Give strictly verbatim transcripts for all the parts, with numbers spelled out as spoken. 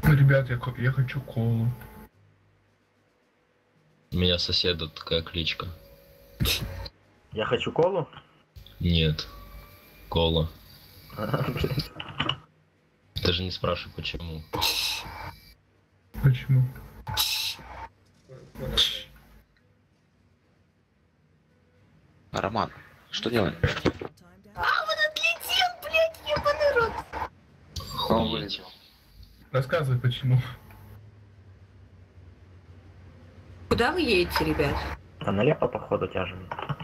Ну, ребят, я, я хочу колу. У меня соседа такая кличка. Я хочу колу? Нет. Кола. Даже не спрашивай, почему. Почему? Роман, что делаем? А, он отлетел, блядь, ебаный рот. Он вылетел. Рассказывай, почему. Куда вы едете, ребят? А налево, походу, тяжем.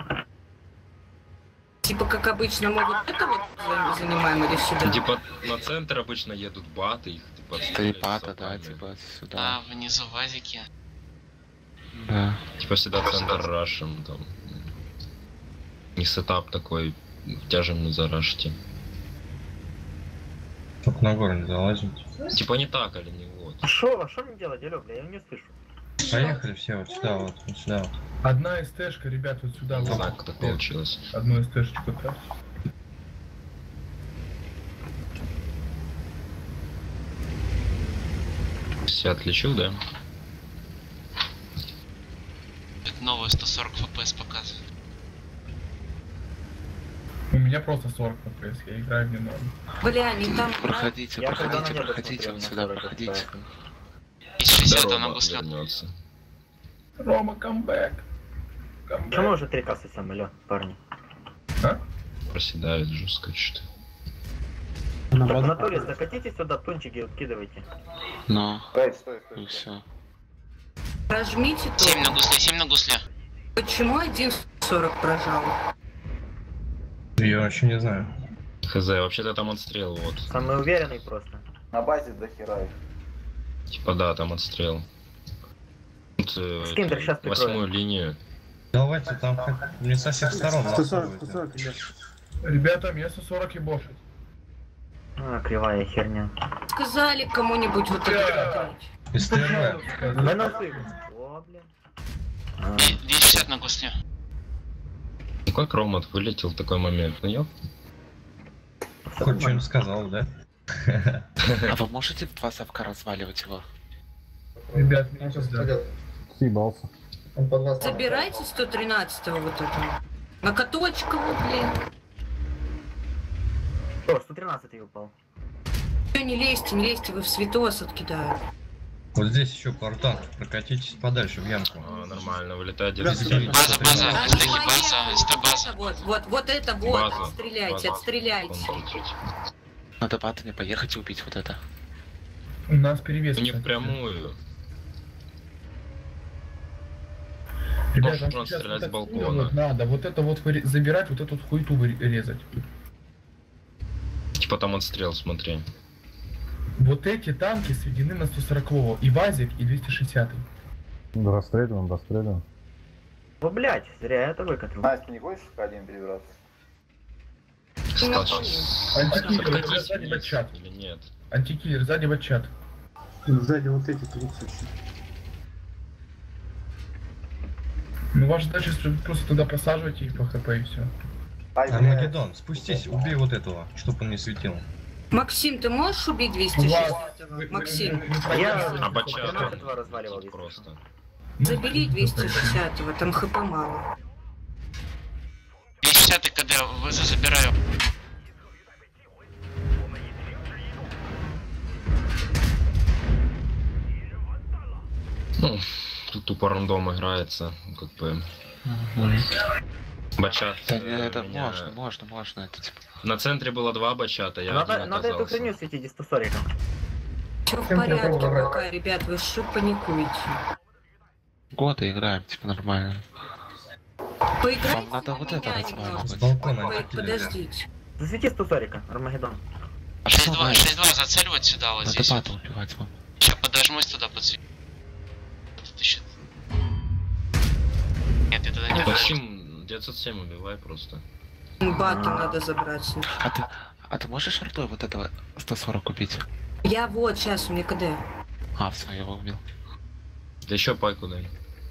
Типа, как обычно, могут это вот за- занимаем или сюда? Типа на центр обычно едут баты, их типа Стрипата, да, типа сюда. А, внизу вазики. Да. Типа всегда центр рашем там. Не сетап такой, тяжем на зарашите. Только на гору не залазить. Типа не так или не вот. А шо, а шо мне делать, алё, бля, я не слышу. Поехали все вот сюда, вот, вот сюда. Вот. Одна СТшка, ребят, вот сюда. Не вот. знаю, как так получилось. Одну СТшечку так. Все отличил, да? Это новую сто сорок эф пи эс показывает. У меня просто сорок эф пи эс, я играю в нее. Бля, не там... Проходите, Я когда проходите, на небо проходите, смотрел, вот на сюда, сорок проходите. эф пи эс. И шестьдесят Здорово, она гусля. вернется. Рома, камбэк. Камбэк. Чему уже три кассы сам, алё, парни? А? Проседает жестко что-то. Так, в натуре, закатите сюда, пончики откидывайте. Но. Стой, стой, И стой. все. Прожмите семь на то. гусле, семь на гусле. Почему один сорок прожал? Я вообще не знаю. Хз, вообще-то там отстрел, вот. Самый уверенный просто. На базе до хера их. Типа да, там отстрел. Тут, э, С кем так щас прикроем? восьмую линию. Давайте там хоть не со всех сторон. сто сорок, лапывайте. сто сорок, ребят. Ребята, мне сто сорок ебошит. А, кривая херня. Сказали кому-нибудь вот это. СТРВ. Мы носы. О, бля. А, двести шестьдесят на гусле. Ну как Ромат вылетел в такой момент? Ну ёп. всё Хоть нормально. что-нибудь сказал, да? А вы можете в два совка разваливать его? Ребят, мне сейчас да. Съебался. Он под вас. Забирайте сто тринадцатого вот этого. На Коточкова, блин. О, сто тринадцатый упал. Всё, не лезьте, не лезьте, вы в святос откидают. Вот здесь еще пару танков, прокатитесь подальше в ямку. А, нормально, вылетает Ребят, десять. База, база, Да, эстеки, ну, база, эсте база. Вот, вот, вот это вот, База, отстреляйте, база. отстреляйте. Надо батами поехать и убить вот это. У нас перевес. У них кстати. прямую. Ребята, Можно нам сейчас стрелять вот с балкона. вот надо, вот это вот выре- забирать, вот эту вот хуйту выре- резать. Типа там отстрел, смотри. Вот эти танки сведены на сто сорокового, и ВАЗик, и двести шестидесятый. Да расстреливаем, расстреливаем. О, блядь, зря я это выкатил. Настя, не хочешь к один перебраться? Стал сейчас. Антикиллер, Откатись сзади вниз бачат. или нет? Антикиллер, сзади бачат. Сзади вот эти тридцать. Ну ваша задача просто туда просаживайте их по хп и все. Ай, блядь. Армагеддон, спустись, убей вот этого, чтоб он не светил. Максим, ты можешь убить двести шестидесятого? Максим, А я А бачат тринадцатого разваливал, если просто. забери двести шестидесятого, там хп мало. двести шестьдесят КД, вы забираю. Ну, тут тупо рандом играется, как бы. Бачат. Да, э, это меня- можно, можно, можно, это типа. На центре было два бачата, я Надо, один надо эту оказался. херню светить, сто сорок. Все в порядке пока, ребят, вы что паникуете? Годы играем, типа нормально. Поиграйте Вам надо на вот меня это разваливать. С немножко. балкона По- антикиллер. Подождите. Засвети сто сорок, Армагеддон. шесть два, шесть два, зацеливать сюда, вот Надо здесь. бата убивать вам. Сейчас подожмусь туда подсветить. Нет, я туда не хочу. Максим, девятьсот семь убивай просто. Баты надо забрать. А ты, а ты можешь артой вот этого сто сорок убить? Я вот, сейчас, у меня КД. А, все, я его убил. Да еще пайку дай.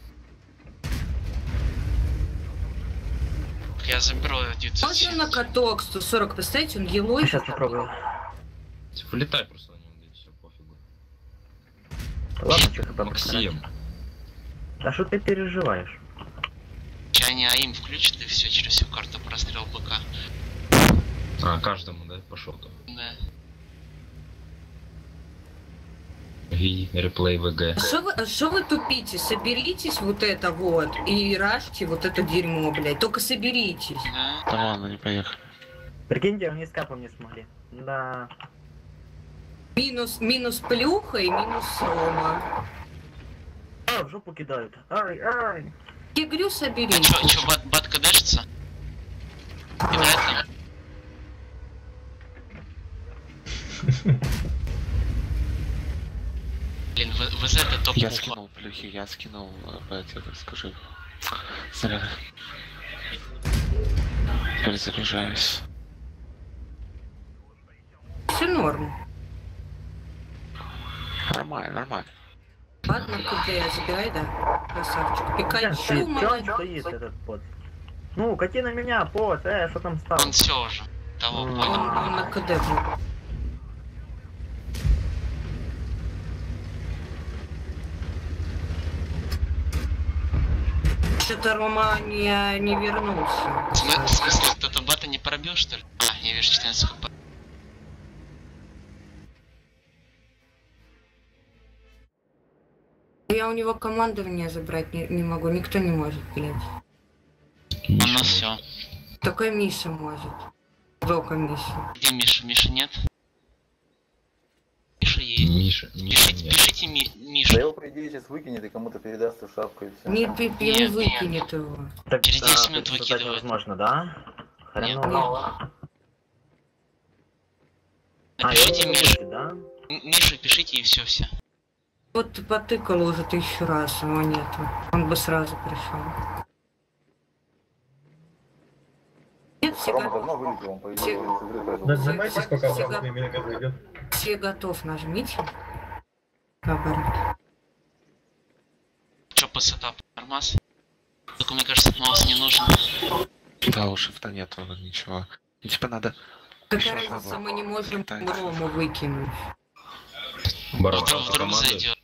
Я заберу девятьсот Можно семь. на каток сто сорок поставить, он елой. Сейчас попробую. Вылетай просто на него, да и все, пофигу. Че хп Максим. А что ты переживаешь? Сейчас они АИМ включат и все, через всю карту прострел БК. А, каждому, да, пошел там. Да. Ви, реплей ВГ. А что вы, а шо вы тупите? Соберитесь вот это вот и рашьте вот это дерьмо, блядь. Только соберитесь. Да. Да ладно, не поехали. Прикиньте, они с капом не смогли. Да. Минус, минус плюха и минус Рома. А, в жопу кидают. Ай, ай. Я говорю, А соберитесь. чё, чё, бат, батка дашится? Играет там? Блин, в- ВЗ это топ Я пуха. скинул плюхи, я скинул, э, это, скажи, снаряды. Перезаряжаюсь. Все норм. Нормально, нормально. Ладно, куда я забирай, да. Красавчик. Пикачу, Чё он молодец. стоит, этот пот? Ну, кати на меня, пот, э, что там стало? Он все уже. Того М. Он, понял. он на КД был. Что-то Рома не, не вернулся. В смы- в смысле, кто-то бата не пробил, что ли? А, я вижу четырнадцать хп. Я у него командование забрать не, не могу, никто не может, блядь. Он на все. Только Миша может. Только Миша. Где Миша? Миша нет? Миша есть. Миша, Миша Пишите, нет. пишите Ми- Да Миша. его, по идее, сейчас выкинет и кому-то передаст эту шапку и все. Не, пи- пи- не Нет, выкинет его. Так, Через десять а, минут создать выкидывают. невозможно, да? Хреново. А, Напишите его Миша. выкинуть, да? М- Миша, пишите и все, все. Вот потыкал уже тысячу раз, его нету. Он бы сразу пришел. Нет, все, Рома го- давно вылетел, он, по идее, Все- из игры даже. Нажимайтесь, пока Все вас го- не зайдет. все готов, нажмите. Наоборот. Че по сетапу? Нормас? Только мне кажется, маус не нужен. Да, у шифта нету ничего. И, типа надо... Какая Ещё разница, одного. мы не можем Пытайтесь. Рому выкинуть. Борода Вдруг, вдруг команды. зайдет.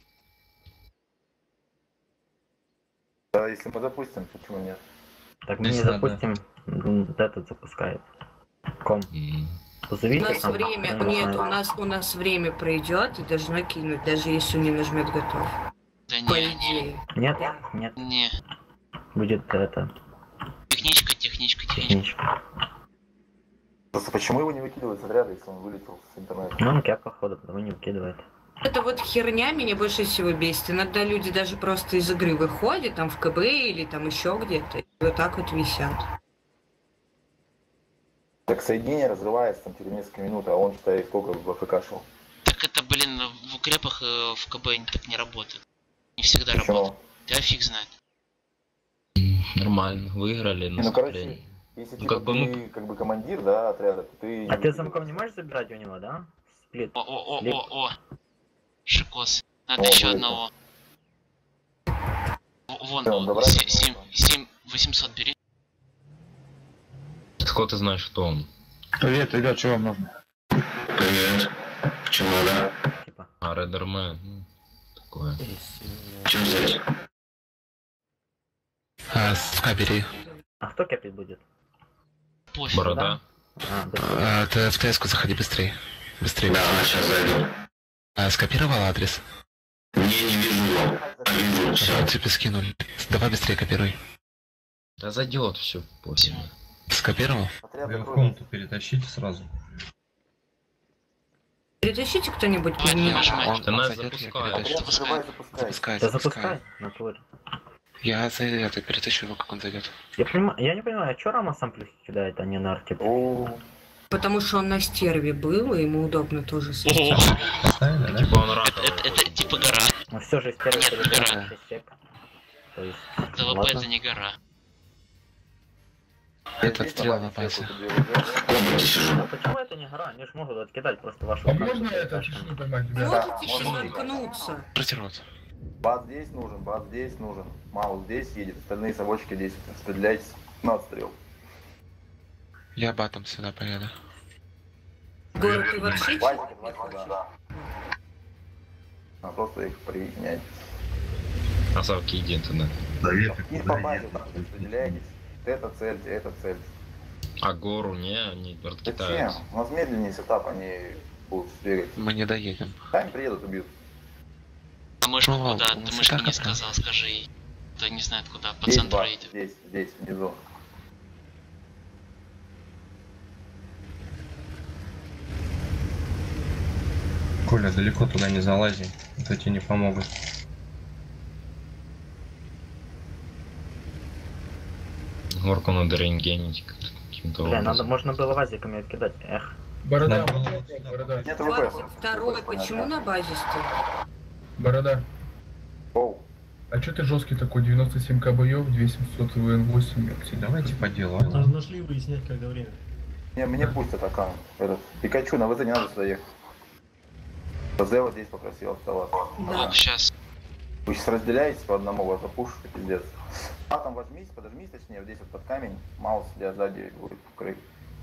Да, если мы запустим, почему нет? Так, мы Здесь не надо. запустим. м, вот этот запускает. Ком. М. У Позовите нас там, время, я не нет, знаю. у нас у нас время пройдет и должно кинуть, даже если не нажмет готов. Да По не, не, идее. Нет, нет, не. будет это, Техничка, техничка, техничка. техничка. Просто почему его не выкидывают с отряда, если он вылетел с интернета? Ну, он кеп, походу, потому не выкидывает. Это вот херня меня больше всего бесит. Иногда люди даже просто из игры выходят, там в КБ или там еще где-то, и вот так вот висят. Так соединение разрывается там через несколько минут, а он, считай, сколько в АФК шел. Так это, блин, в укрепах э, в КБ так не работает. Не всегда работает. Почему? Да фиг знает. Нормально, выиграли, но Ну, короче, сожалению. если Ну, типа как бы ты мы- как бы командир, да, отряда, то ты... А ты замком не можешь забирать у него, да? Сплит. О, о, о, Слеп. о, о. Шикос. Надо О, еще будет. одного. В- Вон, Всё, вот, добра, се- добра. семь, семь, восемьсот бери. Откуда ты знаешь, что он? Привет, ребят, что вам нужно? Привет. Почему да? Типа. А, Редермен, ну, такое. Чем взять? А, СК бери. А кто кепить будет? Пофиг. Борода. А, да. А, ты в ТС-ку заходи быстрее. Быстрее. Да, сейчас зайду. А, скопировал адрес? Не, не вижу его. А вижу, все. Все, тебе скинули. Давай быстрее копируй. Да зайдет все, пофиг. Скопировал? Отряд Ее в закроется. комнату перетащите сразу. Перетащите кто-нибудь Давай, меня. нажимай. Он, Да он нас зайдет, я запускают. перетащу. Отряд закрывай, запускай. Запускай, Да запускай. запускай, натуре. Я за это перетащу его, как он зайдет. Я, понимаю, я не понимаю, а чё Рома сам плюс кидает, а не на арте? О, Потому что он на стерве был, и ему удобно тоже О, светить. Поставили, да? Типа он это, раковый. это, это типа гора. Но все же стерео Нет, перебирает да. шесть сек. То есть, ТВП ладно. это не гора. Это есть отстрел на на базе базе. сверху, где вы В комнате сижу. А почему это не гора? Они ж могут откидать просто вашу А карту. можно это тишину поймать, ребят? Можете можно. еще заткнуться? Протирот. Бат здесь нужен, бат здесь нужен. Маус здесь едет, остальные совочки здесь. Распределяйтесь на отстрел. Я батом сюда поеду. Город, ты вообще... Вазик, два сюда. а просто их применять. А Савки иди туда. И по базе так распределяйтесь. Это цель, это цель. А гору не, они Зачем? раскитаются. У нас медленнее сетап, они будут бегать. Мы не доедем. Сами приедут, убьют. А мышку Ну, куда? у нас Ты и мышку так не это. сказал, скажи ей. Кто не знает куда, по Здесь, центру бац, едет. здесь, здесь, внизу. Коля, далеко туда не залази, это тебе не помогут. Горку надо рентгенить каким-то Бля, надо, образом. можно было вазиками откидать. Эх. Борода, Надо было борода, Нет РП. двадцать второй, почему на базе стоит? борода. Оу. А чё ты жесткий такой? девяносто семь ка боев, две семьсот вэ эн восемь. Давайте по делу. Там же нашли выяснять, когда время. Не, мне пустят аккаунт. Этот. Пикачу, на ВЗ не надо сюда ехать. ВЗ вот здесь попросил оставаться. Да. Ок, сейчас. Вы сейчас разделяетесь по одному, вас запушите, пиздец. А там возьмись, подожмись, точнее, вот здесь вот под камень, маус для сзади будет укрыть.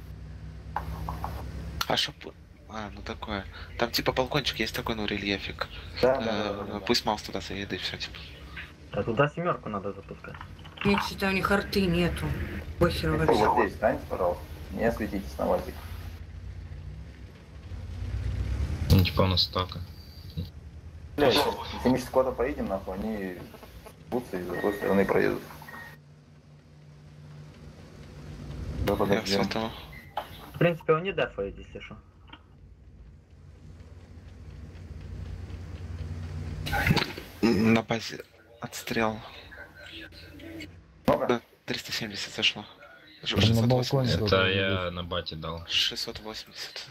А шо... А, ну такое. Там типа балкончик есть такой, ну, рельефик. Да, да, Э, да, да, да. Пусть маус туда заедет и все, типа. А туда семерку надо запускать. Нет, что-то у них арты нету. Похер Ну, вообще. вот здесь встаньте, пожалуйста. Не осветитесь на вазик. Ну, типа у нас така. Бля, если мы сейчас куда-то поедем, нахуй, они будутся и с другой стороны проедут. Да, Я подожди. все там. В принципе, он не дефает, если что. На базе отстрел. Много? Да, триста семьдесят зашло. Ж- На шестьсот балконе восемьдесят. тоже. Это я на бате дал. шестьсот восемьдесят.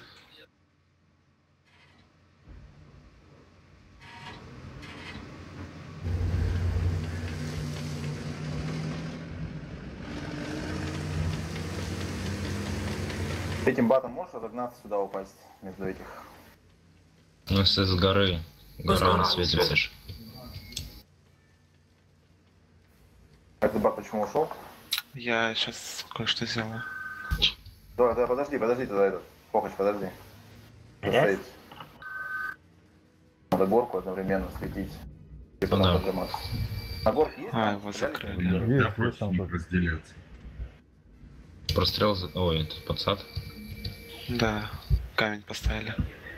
Этим батом можешь разогнаться сюда упасть между этих? Ну, если с горы. Гора не светится ж. Этот бат почему ушел? Я сейчас кое-что сделаю. Да, да, подожди, подожди тогда этот. Фокач, подожди. Грязь? Стоит. Надо горку одновременно светить. Типа Ну да. надо подниматься. На горке есть? А, там? его Стреляли? закрыли. Есть, есть там тоже. Прострел за... Ой, это подсад. Да, камень поставили.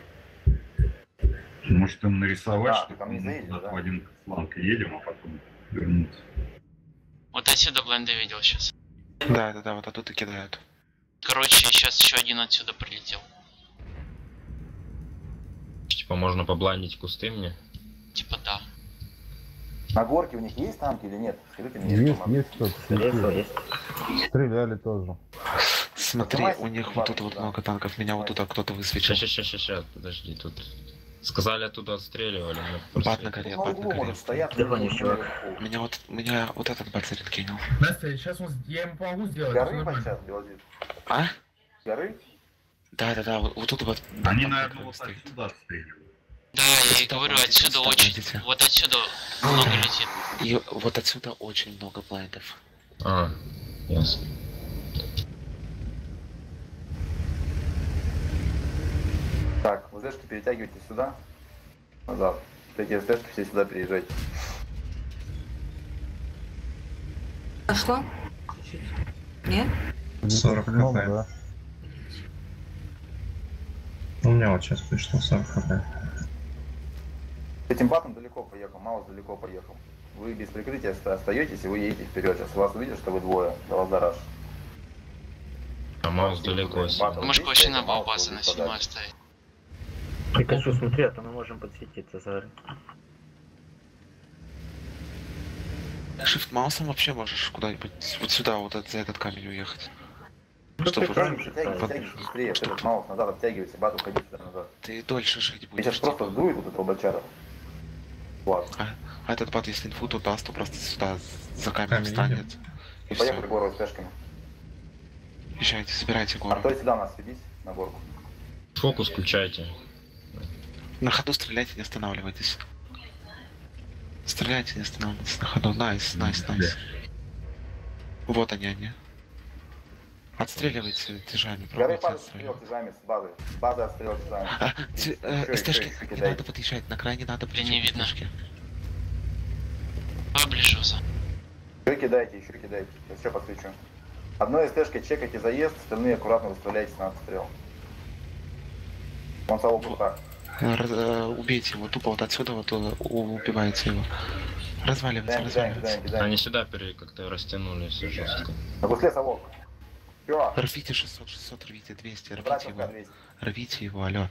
Может им нарисовать, Да, что там не заедешь, да? в один фланг едем, а потом вернуться. Вот отсюда бленды видел сейчас. Да, да, да, вот оттуда и кидают. Короче, сейчас еще один отсюда прилетел. Типа можно побландить кусты мне. Типа да. На горке у них есть танки или нет? Скажите мне. Есть, информацию. есть кто-то. Скорее всего, светил. есть. Стреляли тоже. Смотри, Поднимайся, у них бат, вот тут вот да. много танков. Меня вот тут кто-то высветил. Ща, ща, ща, ща, ща, подожди, тут... Сказали, оттуда отстреливали, мне Бат на просто... горе, На бат на углу горе. может стоять. Ты гонишь, чувак. Меня вот, меня вот этот бат зарентгенил. Настя, сейчас он, я ему помогу сделать. всё Горы нормально. сейчас, Белозит. А? Горы? Да, да, да, вот, вот тут вот. Они, там наверное, такой вот стоит. отсюда стреливают. Да, я и говорю, отсюда Сюда очень... идите. Вот отсюда много летит. И вот отсюда очень много блайндов. А, ясно. Так, ВЗшки перетягивайте сюда. Назад. Эти СТшки все сюда переезжайте. Пошло? Чуть-чуть. Нет? сорок Много, хп. да. У меня вот сейчас пришло сорок хп. Этим батом далеко поехал, Маус далеко поехал. Вы без прикрытия оста- остаетесь, и вы едете вперед. Сейчас вас увидят, что вы двое. Да вас зараж. А маус далеко. Батл Мышку есть, вообще а на маус базы на будет седьмой подальше. оставить. Пикачу, смотри, а то мы можем подсветиться за горы. Shift маусом вообще можешь куда-нибудь вот сюда, вот от- за этот камень уехать. Ну, Чтобы Втягивайся, под- втягивайся, втягивайся быстрее. чтоб- Этот Маус назад обтягивайся, бат уходи сюда назад. Ты дольше жить И будешь. сейчас просто типа. сдует вот этого бочара. Вот. А, а этот бат, если инфу, то даст, то просто сюда за камень Камень встанет. И Поехали все. гору с пешками. Езжайте, собирайте гору. Артой сюда нас садись, на горку. Фокус включайте. На ходу стреляйте, не останавливайтесь. Стреляйте, не останавливайтесь на ходу. Найс, найс, найс. Вот они, они. Отстреливайте тяжами, Горы пробуйте падают отстреливать. стрел тяжами с базы. С базы отстрел тяжами. А, ц- Еще, э, еще, СТшки, еще не кидай. надо подъезжать, на край не надо не подъезжать. видно. СТшки. Поближе. Еще кидайте, еще кидайте. Я все подсвечу. Одной СТшкой чекайте заезд, остальные аккуратно выставляйтесь на отстрел. Он того крута. Э, раз- э, Убейте его, тупо вот отсюда вот э, убивайте его. Разваливайте, Кидаем, кидаем, разваливайте. кидаем, кидаем. Они сюда пере как-то растянулись жестко. На гусле совок. Все. Рвите шестьсот, шестьсот, рвите двести, рвите Брать его. пока двести. Рвите его, алло.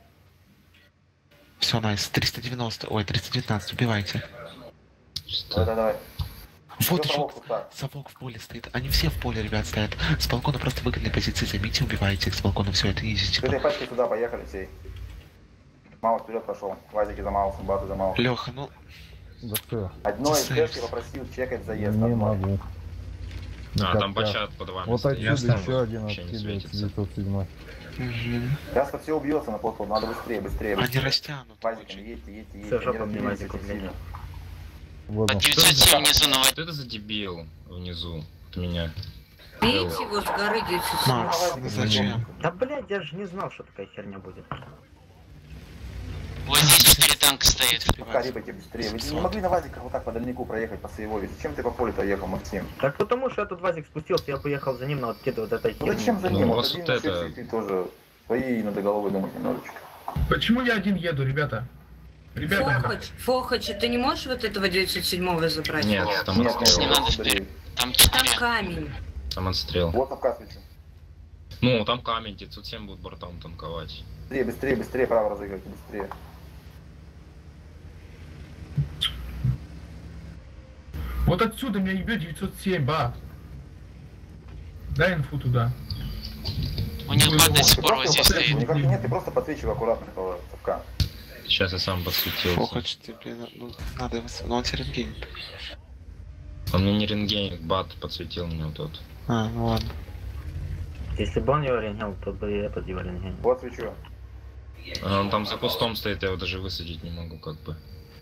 Все, найс. триста девяносто, ой, триста девятнадцать, убивайте. Давай, давай, давай. Вот Еще еще совок крута. совок в поле стоит. Они все в поле, ребят, стоят. С балкона просто выгодные позиции займите, убивайте их с балкона. Все, это изи, С типа. этой пачки сюда поехали всей. Маус вперед пошел. Вазики за Маусом, базы за Маусом. Леха, ну, Да что? Одной из Сейф. СТшки попросил чекать заезд. Не одной. могу. А, Как там я? бачат под вами Вот стоит. Я отсюда сам еще один вообще не откидывает светится. девятьсот семь. мгм. Сейчас-то все убьется на плоту, надо быстрее, быстрее. Они быстрее. растянут. Вазиками очень. едьте, едьте, едьте. Всё, Они жопа мне разделились Вазику, очень блядь. сильно. Вот Под он. девятьсот семь внизу на Что это за дебил внизу от меня? Бейте его с горы девятьсот семь. Макс, ну зачем? Да, блядь, я же не знал, что такая херня будет. Вот здесь четыре танка стоит. Пока рибайте быстрее. Вы не могли на Вазиках вот так по дальнику проехать по Саевове. Зачем ты по полю-то ехал, Максим? Так потому что этот Вазик спустился, я поехал за ним на откидывать вот этой Ну херни. зачем за Ну, ним? у Вот вас один вот ошибся, это- и ты тоже свои надо головой думать немножечко. Почему я один еду, ребята? Ребята, Фохач, Фохач, а ты не можешь вот этого девятьсот седьмого забрать? Нет, там Нет, отстрел. Не надо быстрее. вперед. Там Там четыре. камень. Там отстрел. Вот Кавказ свечу. Ну, там камень, девятьсот семь будет бортом танковать. Быстрее, быстрее, быстрее право разыгрывайте, быстрее. вот отсюда меня ебет девятьсот семь, ба. Дай инфу туда. У них бат до Ты сих пор вот просто здесь подсвечивай, стоит. никак нет, ты просто подсвечивай аккуратно этого совка. Сейчас я сам подсветился. Фохач, ты, блин, ну, надо его... с- Ну, он серенгейн. Он мне не рентгейн, бат подсветил мне вот тот. А, ну ладно. Если бы он его рентгел, то бы и этот его рентгел. Вот свечу. А он там за кустом стоит, я его даже высадить не могу, как бы.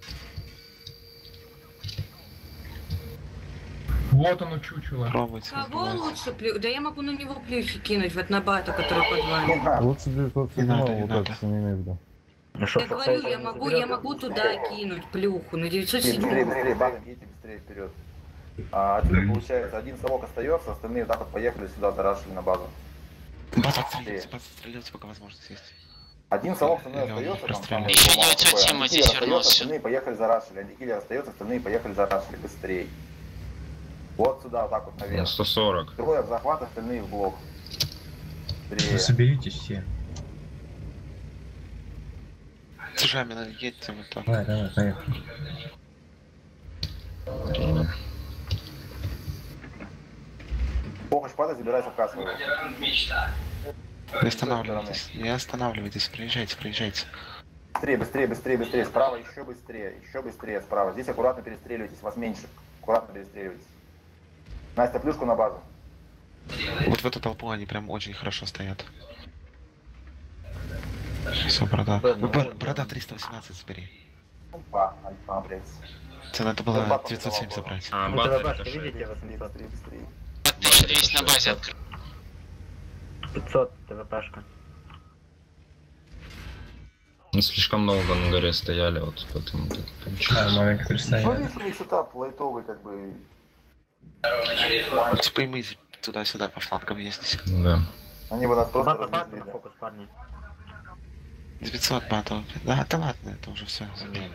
Вот оно чучело. Пробуйте. Кого разбивайте. лучше плю... Да я могу на него плюхи кинуть, вот на бата, который под Не вами. надо. Лучше девятьсот семь, Не надо, не вот надо. это что не имею в виду. Ну что, Я говорю, я могу, я могу туда кинуть плюху, на девятьсот Быстрее, седьмого. быстрее, базом едьте быстрее вперед. А отсюда получается один совок остается, остальные вот так вот поехали сюда, зарашили на базу. Бат отстреливайте, бат отстреливайте, пока возможность есть. Один совок со мной Или он остается, там расстрелял. самый Еще мало девятьсот такое. семь вот Антикиллер здесь остается, вернулся. остальные поехали зарашили. Антикиллер остается, остальные поехали зарашили. Быстрей. Вот сюда, вот так вот Ну, наверх. сто сорок. Трое в захват, остальные в блок. Вы Быстрее. соберитесь все. Тяжами надо едьте вот так. Давай, давай, поехали. Помощь падает, забирай совка своего. Не останавливайтесь, не останавливайтесь, проезжайте, проезжайте. Быстрее, быстрее, быстрее, быстрее. Справа еще быстрее, еще быстрее справа. Здесь аккуратно перестреливайтесь, вас меньше. Аккуратно перестреливайтесь. Настя, плюшку на базу. Вот в эту толпу они прям очень хорошо стоят. Все, борода. Ну, бор- борода триста восемнадцать забери. Опа, альфа, блядь. Тебе надо было девятьсот семь забрать. А, Ну, бат тогда это башка, шесть. видите, Быстрее, восемьсот. быстрее, быстрее. тысяча двести на базе открыл. пятьсот ТВПшка. Ну, слишком долго на горе стояли, вот поэтому так Да, получилось. маленько Ну, представляю. видишь, у них сетап лайтовый, как бы. Ну, типа и мы туда-сюда по флангам ездить. Да. Они бы нас просто Бата, бата, развезли, на да. фокус, парни. девятьсот батов. Да, да ладно, это уже все.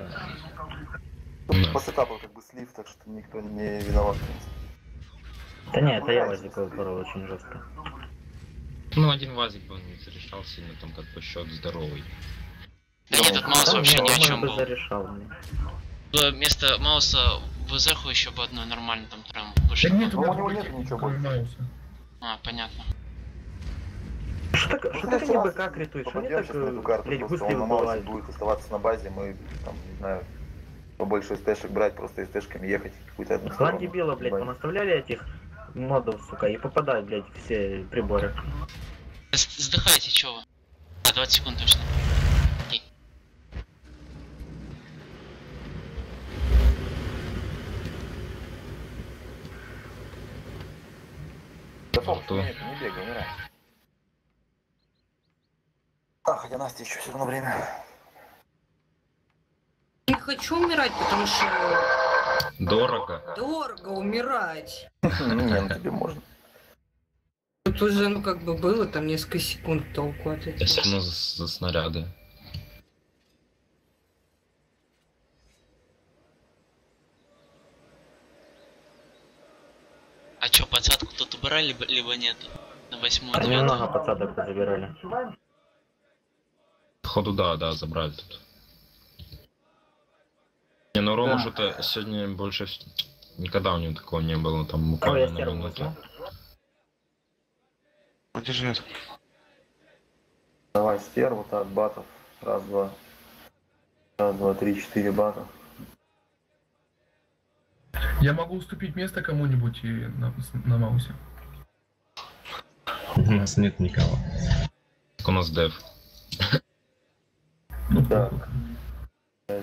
Тут Да. по сетапу как бы слив, так что никто не виноват. в принципе. Да нет, это я Вазика упорол очень жестко. Ну, один вазик бы не зарешал сильно, там как бы счет здоровый. Да нет, этот Маус Да вообще нет, ни о он чем бы был. зарешал, блин. Было Вместо Мауса в Зеху еще бы одной нормально там прям Да вышло. нет, у Ну, меня у него других, нет ничего кроме больше. Мауса. А, понятно. Что так, что так они БК критуют? Что они Попадем так, сейчас на эту карту, блядь, просто гусли он на Маусе выплывают? будет оставаться на базе, мы там, не знаю, побольше СТшек брать, просто СТшками ехать какую-то одну Клан сторону. дебила, блядь, Ебать. понаставляли этих модов, сука, и попадают, блядь, все приборы. С- Сдыхайте, чё вы? А, двадцать секунд точно. Окей. Да фокус, Ту. не, не бегай, умирай. А, хотя Настя еще все равно время. Не хочу умирать, потому что Дорого. дорого умирать. Ну, не, ну тебе можно. Тут уже, ну как бы было там несколько секунд толку от Я этого. все равно за, за снаряды. А чё, подсадку тут убрали, либо, либо нет? На восьмую, А немного девятую? подсадок забирали. Походу, да, да, забрали тут. Не, ну Рома Да. что-то сегодня больше вс- никогда у него такого не было, там Давай я буквально на стерву минуту. возьму. Он держит. Давай стерву, так, батов. Раз, два. Раз, два, три, четыре бата. Я могу уступить место кому-нибудь и на, на маусе. У нас нет никого. Так у нас дев. Ну, Да. да.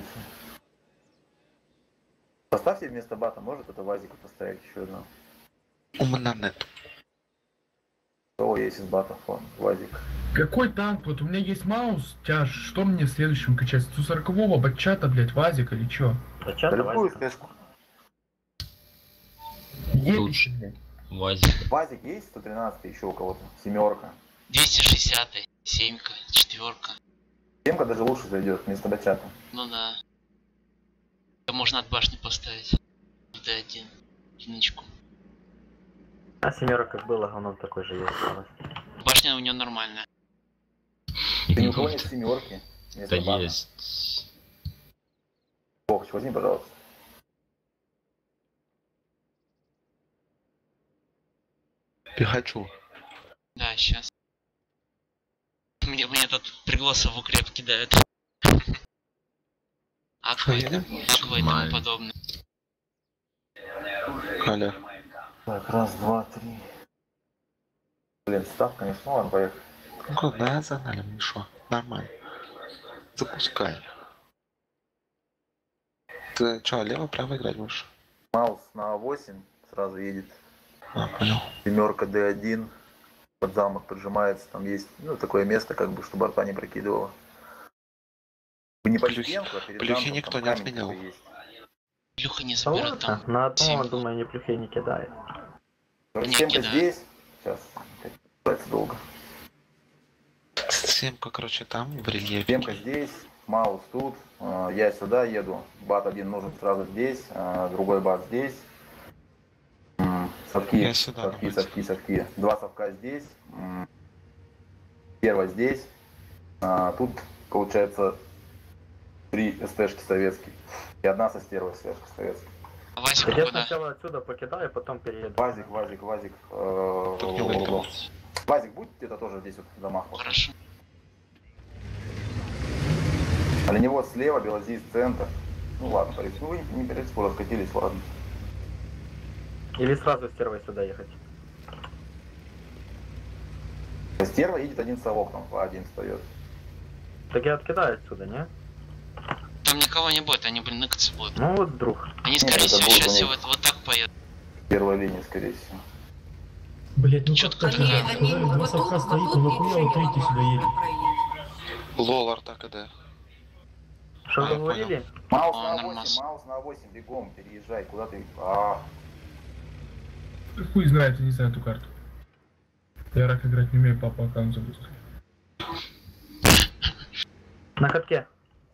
Поставьте вместо бата, может это вазику поставить еще одно. У меня нет. О, есть из батов, вон, вазик. Какой танк? Вот у меня есть маус, тяж, что мне следующим качать? сто сорокового батчата, блять, вазик или чё? Зачем Да давай? любую спешку. Лучше. Вазик. Вазик есть сто тринадцать еще у кого-то? Семерка. двести шестьдесят, семька, четверка. Семка даже лучше зайдет вместо бачата. Ну да. Это можно от башни поставить. В Д один. Единичку. А семерок как было, говно такой же есть. у нас. Башня у нее нормальная. Ты ни у кого нет семерки Да вместо бата? есть. Бог, возьми, пожалуйста. Пихачу. Да, сейчас. Мне, мне тут пригласа в укреп кидают. Аква, едем? аква и тому Нормально. подобное. Аля. Так, раз, два, три. Блин, ставка не снова, поехали. Ну куда загнали, Миша? Нормально. Запускай. Ты чё, лево-право играть будешь? Маус на восемь сразу едет. А, понял. Семерка Д один. Под замок поджимается. Там есть, ну, такое место, как бы, чтобы арта не прокидывала. Не под Плюхи- стенку, а перед плюхи замком, никто там не камень отменял. такой есть. Плюха не Да заберет ладно, там. на одного, семь. думаю, не плюхи не кидает. сорок Не семь-ка кидает. здесь. Сейчас. Кидается долго. Семка, короче, там в рельефе. Семка здесь. Маус тут. э, Я сюда еду. Бат один нужен сразу здесь. э, Другой бат здесь. М, Совки, Я сюда, совки, давайте. совки, совки. Два совка здесь. м, Первая здесь. А, Тут, получается, три СТшки советские. И одна со стервой СТшка советская. А Васик Так я куда? сначала отсюда покидаю, потом перееду. Вазик, Вазик, Вазик. э, Тут не выиграл. Вазик, будь где-то тоже здесь вот в домах. вот. Хорошо. Оленевод слева, Белозис центр. Ну ладно, порядок. Ну вы не, не перед спор раскатились, ладно. Или сразу стервой сюда ехать. Стерва едет один совок, там один встает. Так я откидаю отсюда, не? Там никого не будет, они, блин, ныкаться будут. Ну вот вдруг. Они, скорее это всего, будет сейчас у все них. вот, вот так поедут. Первая линия, скорее всего. Блять, ну Чётко как Они, это? они Сказали, два вот тут, совка вот стоит, тут ну нахуя он ничего третий сюда не едет? проедет. Лол, арта КД. Что А, вы я говорили? Маус О, на нормас. восемь, Маус на восемь, бегом, переезжай, куда ты? А, Хуй знает, я не знаю эту карту. Я рак играть не умею, папа аккаунт запустил. На катке.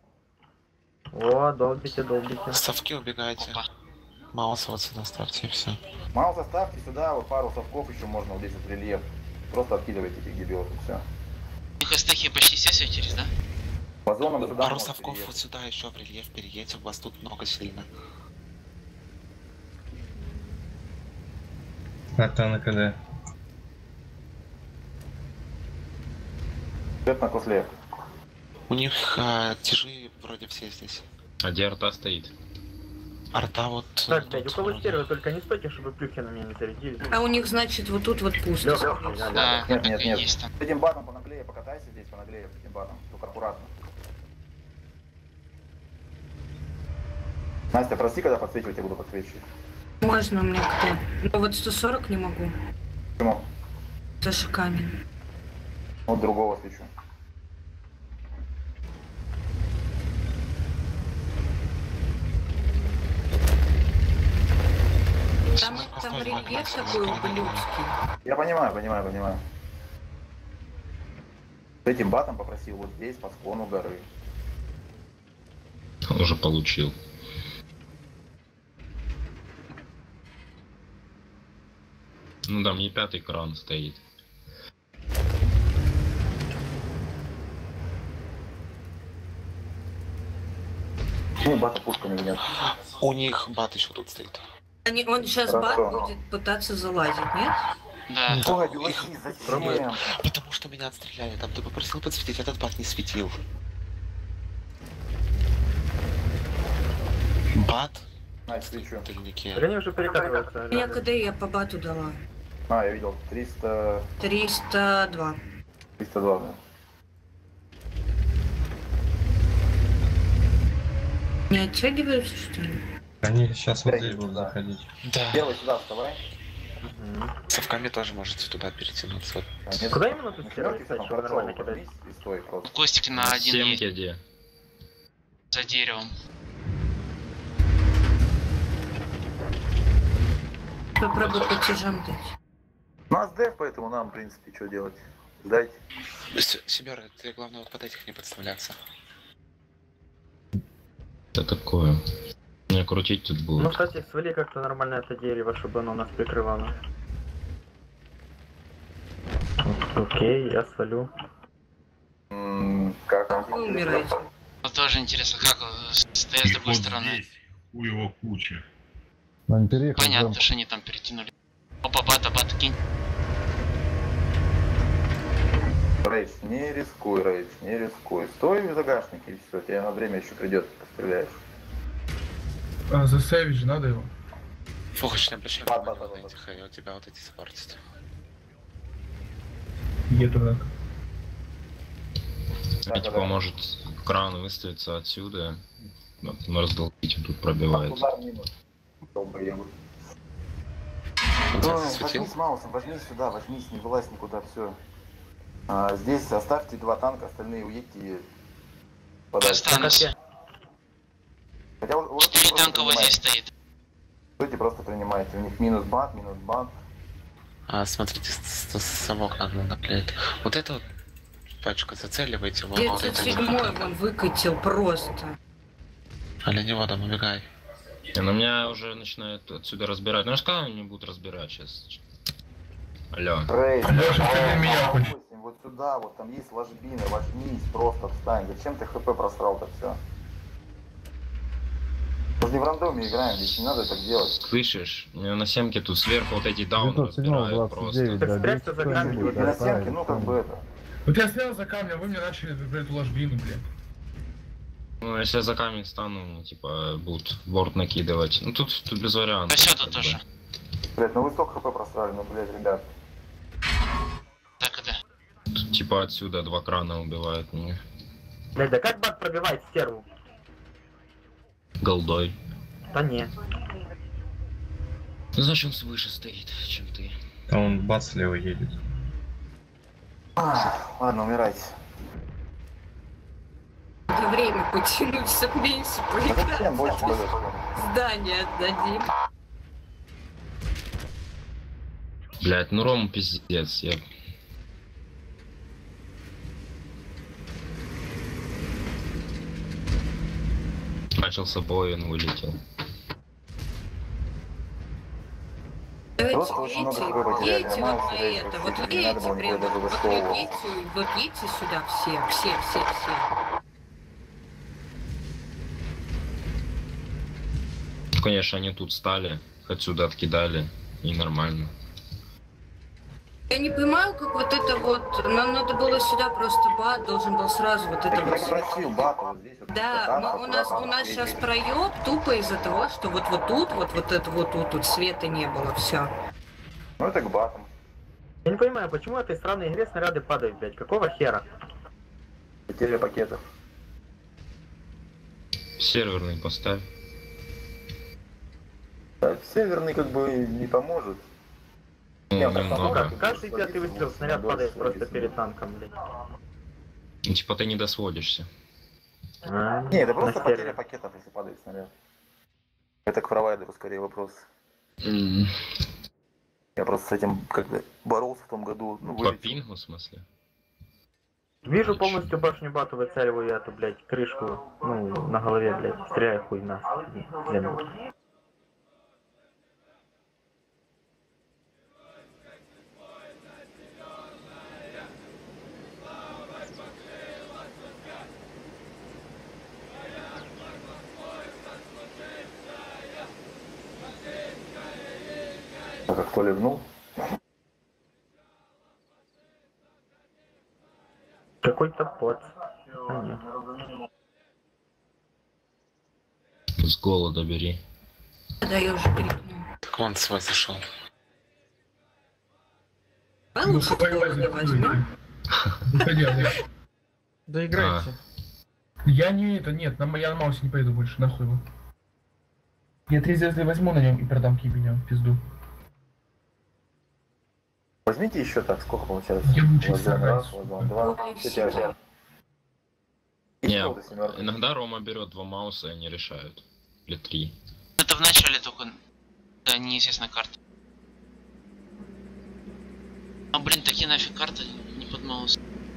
О, долбите, долбите. Совки убегайте. Опа. Мауса вот сюда ставьте и все. Маус оставьте сюда, вот пару совков еще можно, вот здесь вот рельеф. Просто откидывайте этих дебилов и все. У них эстехи почти все светились, да? По зонам сюда Пару можно совков вот переехать. сюда еще в рельеф переедьте, у вас тут много сильно. Арта на КД. Свет на косле. У них а, тяжи вроде все здесь. А где арта стоит? Арта вот... Так, э, блядь, у тут кого вроде. стервы, только не стойте, чтобы плюхи на меня не зарядили. А у них, значит, вот тут вот пусто. Лёг, нельзя, Да, лёг. Нет, так нет, и нет. есть там. С этим батом понаглее, покатайся здесь, понаглее, с этим батом. Только аккуратно. Настя, прости, когда подсвечивать, я буду подсвечивать. Можно мне кто? Ну вот сто сорок не могу. Почему? Тоже камень. Вот другого свечу. Там, там рельеф такой ублюдский. Я понимаю, понимаю, понимаю. Этим батом попросил вот здесь, по склону горы. Он уже получил. Ну да, мне пятый кран стоит. Ну, бата пушками нет. У них бат еще тут стоит. Они, он сейчас бат будет пытаться залазить, нет? Да. Ой, Их белоснизм, зачем? пробуют. Потому что меня отстреляли. Там ты попросил подсветить, этот бат не светил. Бат? На, свечу. Тыльники. Они уже перекатываются. Я КД я по бату дала. А, я видел. триста... триста два. триста два, да. Не оттягиваются, что ли? Они сейчас вот Да, здесь будут да. заходить. Да. Белый сюда вставай. Совками тоже можете туда перетянуться. Вот. А, нет, Куда именно тут не стерли, фигурки, кстати, там чтобы хорошо, нормально вот кидать? здесь и стой просто. Костики на один есть. Семки где? За деревом. Попробуй по тяжам дать. У нас деф, поэтому нам, в принципе, что делать? Ждать. Семеры, ты главное вот под этих не подставляться. Это такое. Мне крутить тут Ну, будет. кстати, свали как-то нормально это дерево, чтобы оно нас прикрывало. Окей, я свалю. М, Как там? Вы умираете. Вот тоже интересно, как э, стоять с И другой вот стороны. здесь у его куча. Нам переехать. Понятно, что они там перетянули. Опа, бата, бата, кинь. Рейдж, не рискуй, Рейдж, не рискуй. Стой в загашнике и все, тебе на время еще придет, постреляешь. А, за Savage надо его. Фугач, не обращай Бат, внимания бат, вот бат, этих, и у тебя вот эти запортят. Где туда? Да, Типа да, да. может кран выставиться отсюда. Вот, на раздолбите тут пробивается. Удар минус. Долбоебы. Он тебя Ой, засветил? возьми с маусом, возьми сюда, возьмись, не вылазь никуда, все. А, здесь оставьте два танка, остальные уедьте и подальше. Останусь. Хотя вот, вот Четыре просто танка вот здесь принимайте. стоит. Стойте, просто принимайте. У них минус бат, минус бат. А, смотрите, с- с- совок надо наклеить. Вот это вот пачку зацеливайте, вот, вот тридцать это седьмой вот. вон выкатил просто. А для него там убегай. Не, ну меня уже начинают отсюда разбирать. Ну я же сказал, они не будут разбирать сейчас. Алло. Рейд, Лёша, ты меня хочешь? вот сюда, вот там есть ложбины, возьмись, просто встань. Зачем ты хп просрал-то все? Мы же не в рандоме играем, здесь не надо так делать. Слышишь? У меня на семке тут сверху вот эти дауны девятьсот седьмой, разбирают двадцать девять, просто. да, спрячься за камень, кто-нибудь, И на оставить, семке, ну как бы это. Вот я стоял за камнем, вы мне начали, блядь, ложбину, блядь. Ну если я за камень стану, мне типа будут борт накидывать. Ну тут, тут без вариантов. Да все как тут бы. тоже. Блять, ну вы столько хп просрали, ну блять, ребят. Так и да. Тут, типа отсюда два крана убивают меня. Блять, да как бат пробивает стерву? Голдой. Да не. Ну значит он выше стоит, чем ты. А он бац слева едет. А, ладно, умирайте. Это время потянуть, чтоб меньше А зачем поиграть. больше бегать? Здание отдадим. Блять, ну Рому пиздец, я... Начался бой, он вылетел. Давайте Просто очень много видите, хп потеряли, видите а вот Маус на здесь это, вообще вот не надо видите было прям, никуда даже вот высовываться. видите, вот видите сюда все, все, все, все. Ну, конечно, они тут стали, отсюда откидали, и нормально. Я не понимаю, как вот это вот, нам надо было сюда просто бат, должен был сразу вот это Так я вот. просил бата вот здесь. Вот, Да, танков, мы- у нас, туда у нас танков сейчас едет. проеб тупо из-за того, что вот вот тут, вот вот это вот тут, тут света не было, все. Ну это к батам. Я не понимаю, почему в этой странной игре снаряды падают, блять, какого хера? Потеря пакетов. Серверный поставь. Да, северный как бы не поможет. Ну, Нет, ну немного. как, Каждый пятый выстрел, снаряд падает просто перед танком, блядь. Ну, типа ты не досводишься. А, Не, это просто на потеря сервере. пакетов, если падает снаряд. Это к провайдеру скорее вопрос. М, Я просто с этим как-то боролся в том году. Ну, По вылетел. пингу, в смысле? Вижу полностью башню бату, выцеливаю я эту, блядь, крышку, ну, на голове, блядь, стреляю хуй на землю. А как кто ливнул? Какой-то пот. А, нет. С голода бери. Да, я уже перекину. Так вон свой зашел. А Ну, лучше свою не возьмем. Выходи, Олег. Доиграйте. Я не это, нет, на, мо- я на Маусе не поеду больше, нахуй его. Я три звезды возьму на нем и продам кибеня в пизду. Возьмите еще так, сколько получается? Я лучше Лазан сорвать, раз, сука. лазан два. Ой, Тетя всё. взял. И Не, сколько семерка? иногда Рома берет два мауса и они решают. Или три. Это в начале только. Да, неизвестная карта. А блин, такие нафиг карты не под маус.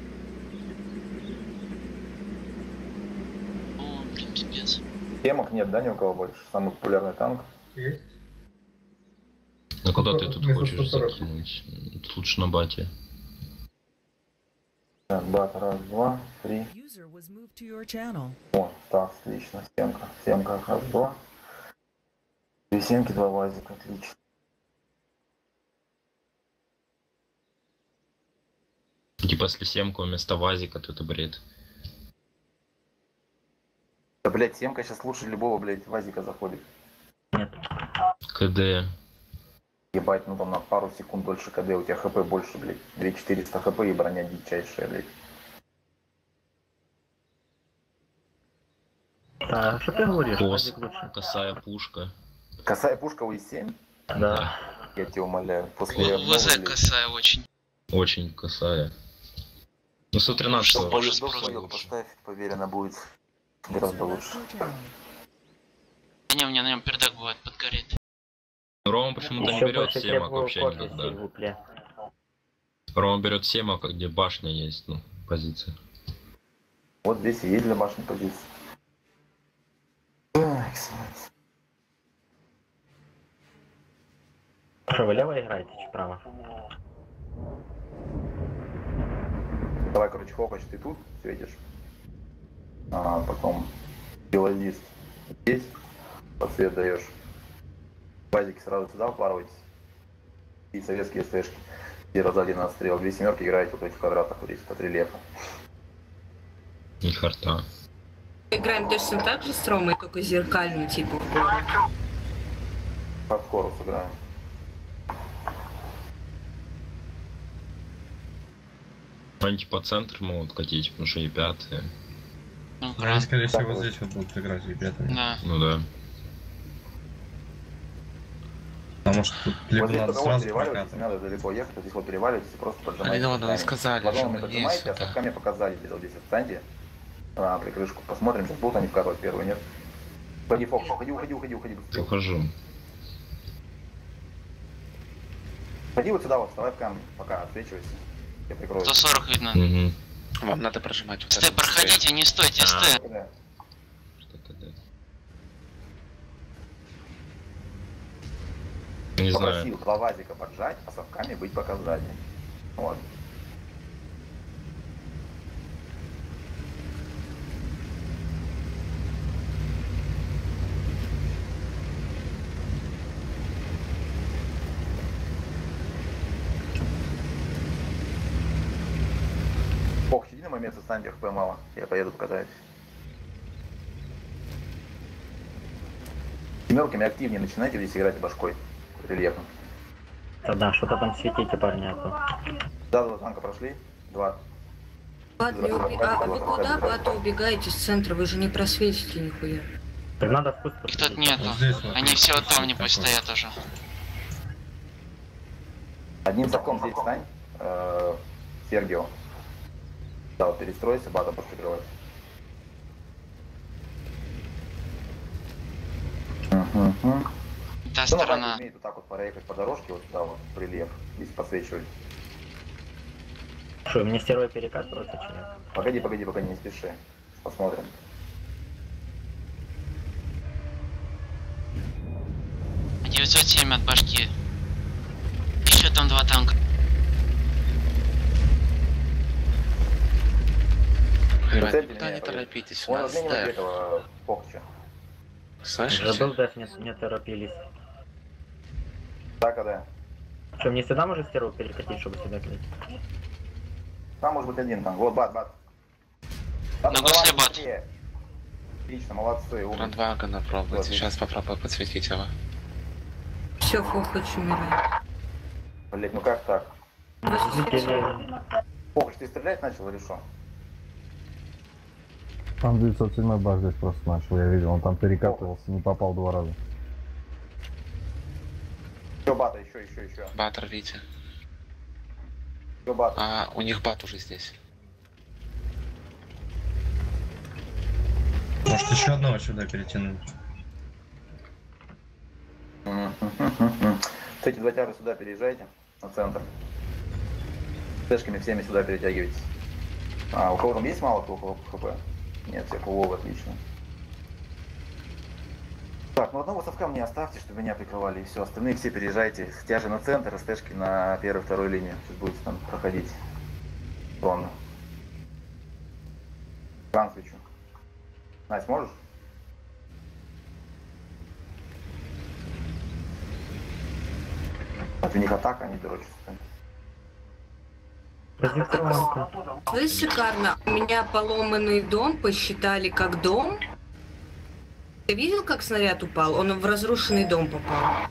О, блин, пипец. Темок нет, да, ни у кого больше? Самый популярный танк. Ну куда ты тут Вместо хочешь сто сорок. закинуть? Тут лучше на бате. Так, бат, раз, два, три. О, так, отлично. Семка. Семка, раз, два. Две семки, два вазика, отлично. Типа если семка вместо вазика, то это бред. Да, блядь, семка сейчас лучше любого, блядь, вазика заходит. КД. Ебать, ну там на пару секунд дольше КД, у тебя хп больше, блядь. две тысячи четыреста хп и броня дичайшая, блядь. А, что ты говоришь? Кос, Вазик лучше. косая пушка. Косая пушка у И семь? Да. Я тебя умоляю. После ВЗ обновы, блядь, косая очень. Очень косая. Ну сто тринадцать Ужас, ужас Поездов просто. свою поставь, поверено будет гораздо лучше. А не, у меня на нем пердак бывает подгорит. Рома почему-то не Еще берет больше семок требую вообще кофе, никогда. сильвупле. Рома берет семок, где башня есть, ну, позиция. Вот здесь и есть для башни позиции. Так, excellent. Что, вы лево играете, чи право? Давай, короче, Хокоч, ты тут светишь. А потом белозист здесь. Подсвет даешь. Базики сразу сюда упарывайтесь. И советские стэшки. Где сзади на отстрел. Две семерки играете вот в этих квадратах вот здесь под рельефом. И харта. Играем точно так же с Ромой, только зеркально, типа в город. Хардкору сыграем. Они типа центр могут катить, потому что и пятые. Ну, Они, кран. скорее Так, всего, вот. здесь вот будут играть ребятами. Да. Ну да. Потому что тут Вот либо здесь надо по кого сразу переваливайтесь, не прокатывать. надо далеко ехать, вот здесь вот переваливайтесь и просто поджимаете. Алина, ну, вы руками. сказали, Ладонами что поджимаете, есть а это. совками показали где-то вот здесь вот встаньте. На прикрышку. Посмотрим, сейчас будут они вкатывать первый, нет? Уходи, Фок, уходи, уходи, уходи, уходи быстрее. Ухожу. Ходи вот сюда вот, вставай в камень, пока отсвечивайся. Я прикрою. сто сорок видно. Угу. Вам надо прожимать вот Стой, это. проходите, не стойте, стой. Да. Что КД? Не знаю. Попросил два вазика поджать, а совками быть пока сзади. Вот. Ох, сиди на момент, останьте хп мало. Я поеду покатаюсь. Семерками активнее начинайте здесь играть башкой. Рельефом. Да, что-то там светите, парни, а то. Да, два танка прошли. Два. Бат, не уби- а вы куда, Бата, убегаете с центра? Вы же не просветите нихуя. Так надо в куст Их тут нету. Вот здесь вот. Они все вот там, Такой. небось, стоят уже. Одним совком здесь встань. Э, Сергио. Да, вот перестройся, бата будешь прикрывать. Угу. Та сторона. Умеет вот так вот проехать по дорожке, вот сюда вот, в рельеф, здесь подсвечивать. Что, мне стерва перекатываться чи нет? Погоди, погоди, пока не спеши. Посмотрим. девятьсот семь от башки. Еще там два танка. Ребят, никуда не торопитесь, у Он нас разменивает деф. этого Похча. Слышите? Забыл деф, не, не торопились. Так, а да. Что, мне сюда может стерву перекатить, чтобы сюда клеить? Там может быть один там. Вот, бат, бат. Бат, На давай, госле бат. быстрее. Отлично, молодцы, умницы. Рандвагона пробуйте, Вот, сейчас попробую подсветить его. Все, Фохач умирает. Блять, ну как так? Или- Похуч, ты стрелять начал или что? Там девятьсот седьмой баш здесь просто начал, я видел, он там перекатывался, не попал два раза. Еще бата, еще, еще, еще. Бат рвите. Еще бата. А, у них бат уже здесь. Может еще одного сюда перетянуть. Эти два тяжа сюда переезжайте, на центр. Тэшками всеми сюда перетягивайтесь. А, у кого там есть мало кто хп? Нет, всех улов, отлично. Так, ну одного совка мне оставьте, чтобы меня прикрывали, и все. Остальные все переезжайте. Тяжи на центр, стэшки на первой, второй линии. Сейчас будете там проходить. Ладно. Кран свечу. Настя, можешь? Вот у них атака, они дрочатся. Слышь, шикарно. У меня поломанный дом посчитали как дом. Ты видел, как снаряд упал? Он в разрушенный дом попал.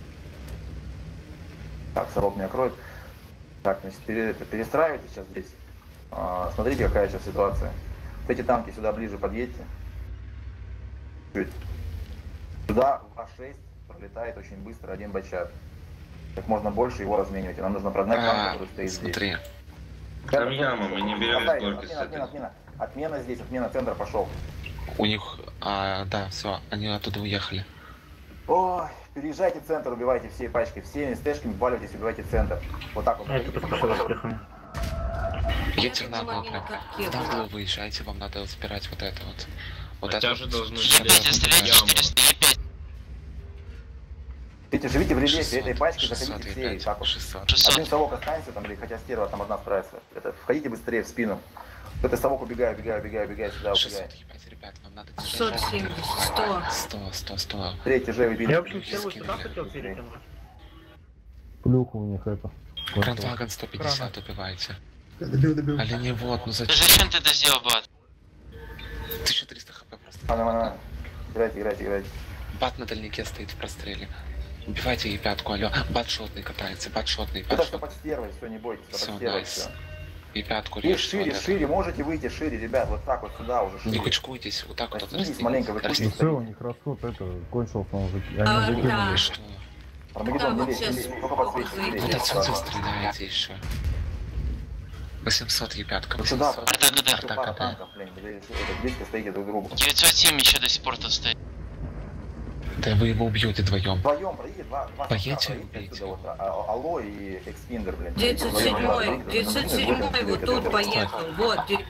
Так, сорок меня кроет. Так, значит, пере- перестраивайте сейчас здесь. А, смотрите, какая сейчас ситуация. Вот эти танки сюда ближе подъедьте. Чуть. Сюда в А шесть пролетает очень быстро один бачат. Как можно больше его разменивать. Нам нужно прогнать танк, А, который стоит смотри. здесь. Там яма, мы не берем Оставить. только с Отмена, отмена, этой. отмена. Отмена здесь, отмена центра пошел. У них, а, да, все, они оттуда уехали. Ой, переезжайте центр, убивайте всей пачкой, всеми стэшками валивайтесь, убивайте центр. Вот так вот. А, это поспешил успехами. Едьте в наглую прям. В наглую выезжайте, вам надо забирать вот это вот. Вот А это тяжи вот. должны Сейчас стрелять, я Стрелять Яму. четыреста и пять. Видите, живите в рельефе шестьсот, этой пачки, шестьсот заходите и все, и пять, так вот. шестьсот. Один шестьсот. совок останется там, или хотя стерва там одна справится. Это, входите быстрее в спину. Вот это совок убегай, убегай, убегай, убегай сюда, убегай. шестьсот ебать, ребят, вам надо держать. шестьсот семьдесят, сто. сто, сто, сто. Третий же выбили. Я, в общем, стерву сюда хотел перетянуть. Плюху у них это. Грандвагон сто пятьдесят убивайте. Оленевод, ну Ты зачем? зачем ты это сделал, бат? тысяча триста хп просто. А, на, на, на. Играйте, играйте, играйте. Бат на дальнике стоит в простреле. Убивайте ей пятку, алло. Бат шотный катается, бат шотный, Это бат что шотный. под стервой, все, не бойтесь, это Все, под стервой, найс. все. И пятку И режьте. шире, вот это. шире, можете выйти шире, ребят, вот так вот сюда уже Не шире. кучкуйтесь, вот так вот. Растянитесь маленько, вы Ну кучитесь. все, у них расход это кончился, он уже. А, Они да. закинули. Что? Армагеддон, Да, не вот лезь, не сейчас лезь, только подсветите, не выйдет. лезь. Вот отсюда Ладно. стреляете еще. восемьсот ебятка, Вот сюда, восемьсот. Артак, да. просто пара танков, блин, вы это, близко стоите друг к другу. девятьсот семь еще до сих пор тут стоит. Да вы его убьете вдвоем. Вдвоем пройдите, два, два Поедете, совка пройдите убейте. отсюда, вот, а- а- Алло и Экспиндер, блин. девятьсот седьмой, девятьсот седьмой вот тут поехал. Вот, де-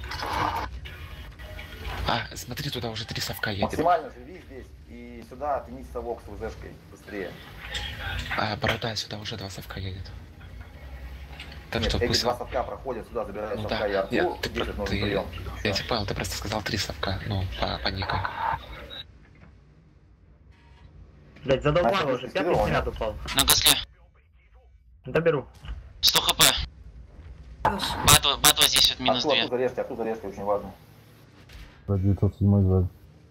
А, смотри, туда уже три совка едет. Максимально живи здесь и сюда тянись совок с УЗшкой быстрее. А, Борода, сюда уже два совка едет. Так Нет, что эти пусть... два совка проходят сюда, забирают Ну совка да, и арту, нет, ты, здесь про- нужен ты, прием. я тебя понял, ты просто сказал три совка, ну, по, по нику. Блять, задолбало Начал уже, тестировал, пятый нет? снаряд упал. На госле. Доберу. сто хп. Бат, вот- бат вот здесь вот минус Арту, две. арту зарежьте, арту зарежьте, очень важно. За девятьсот седьмой сзади.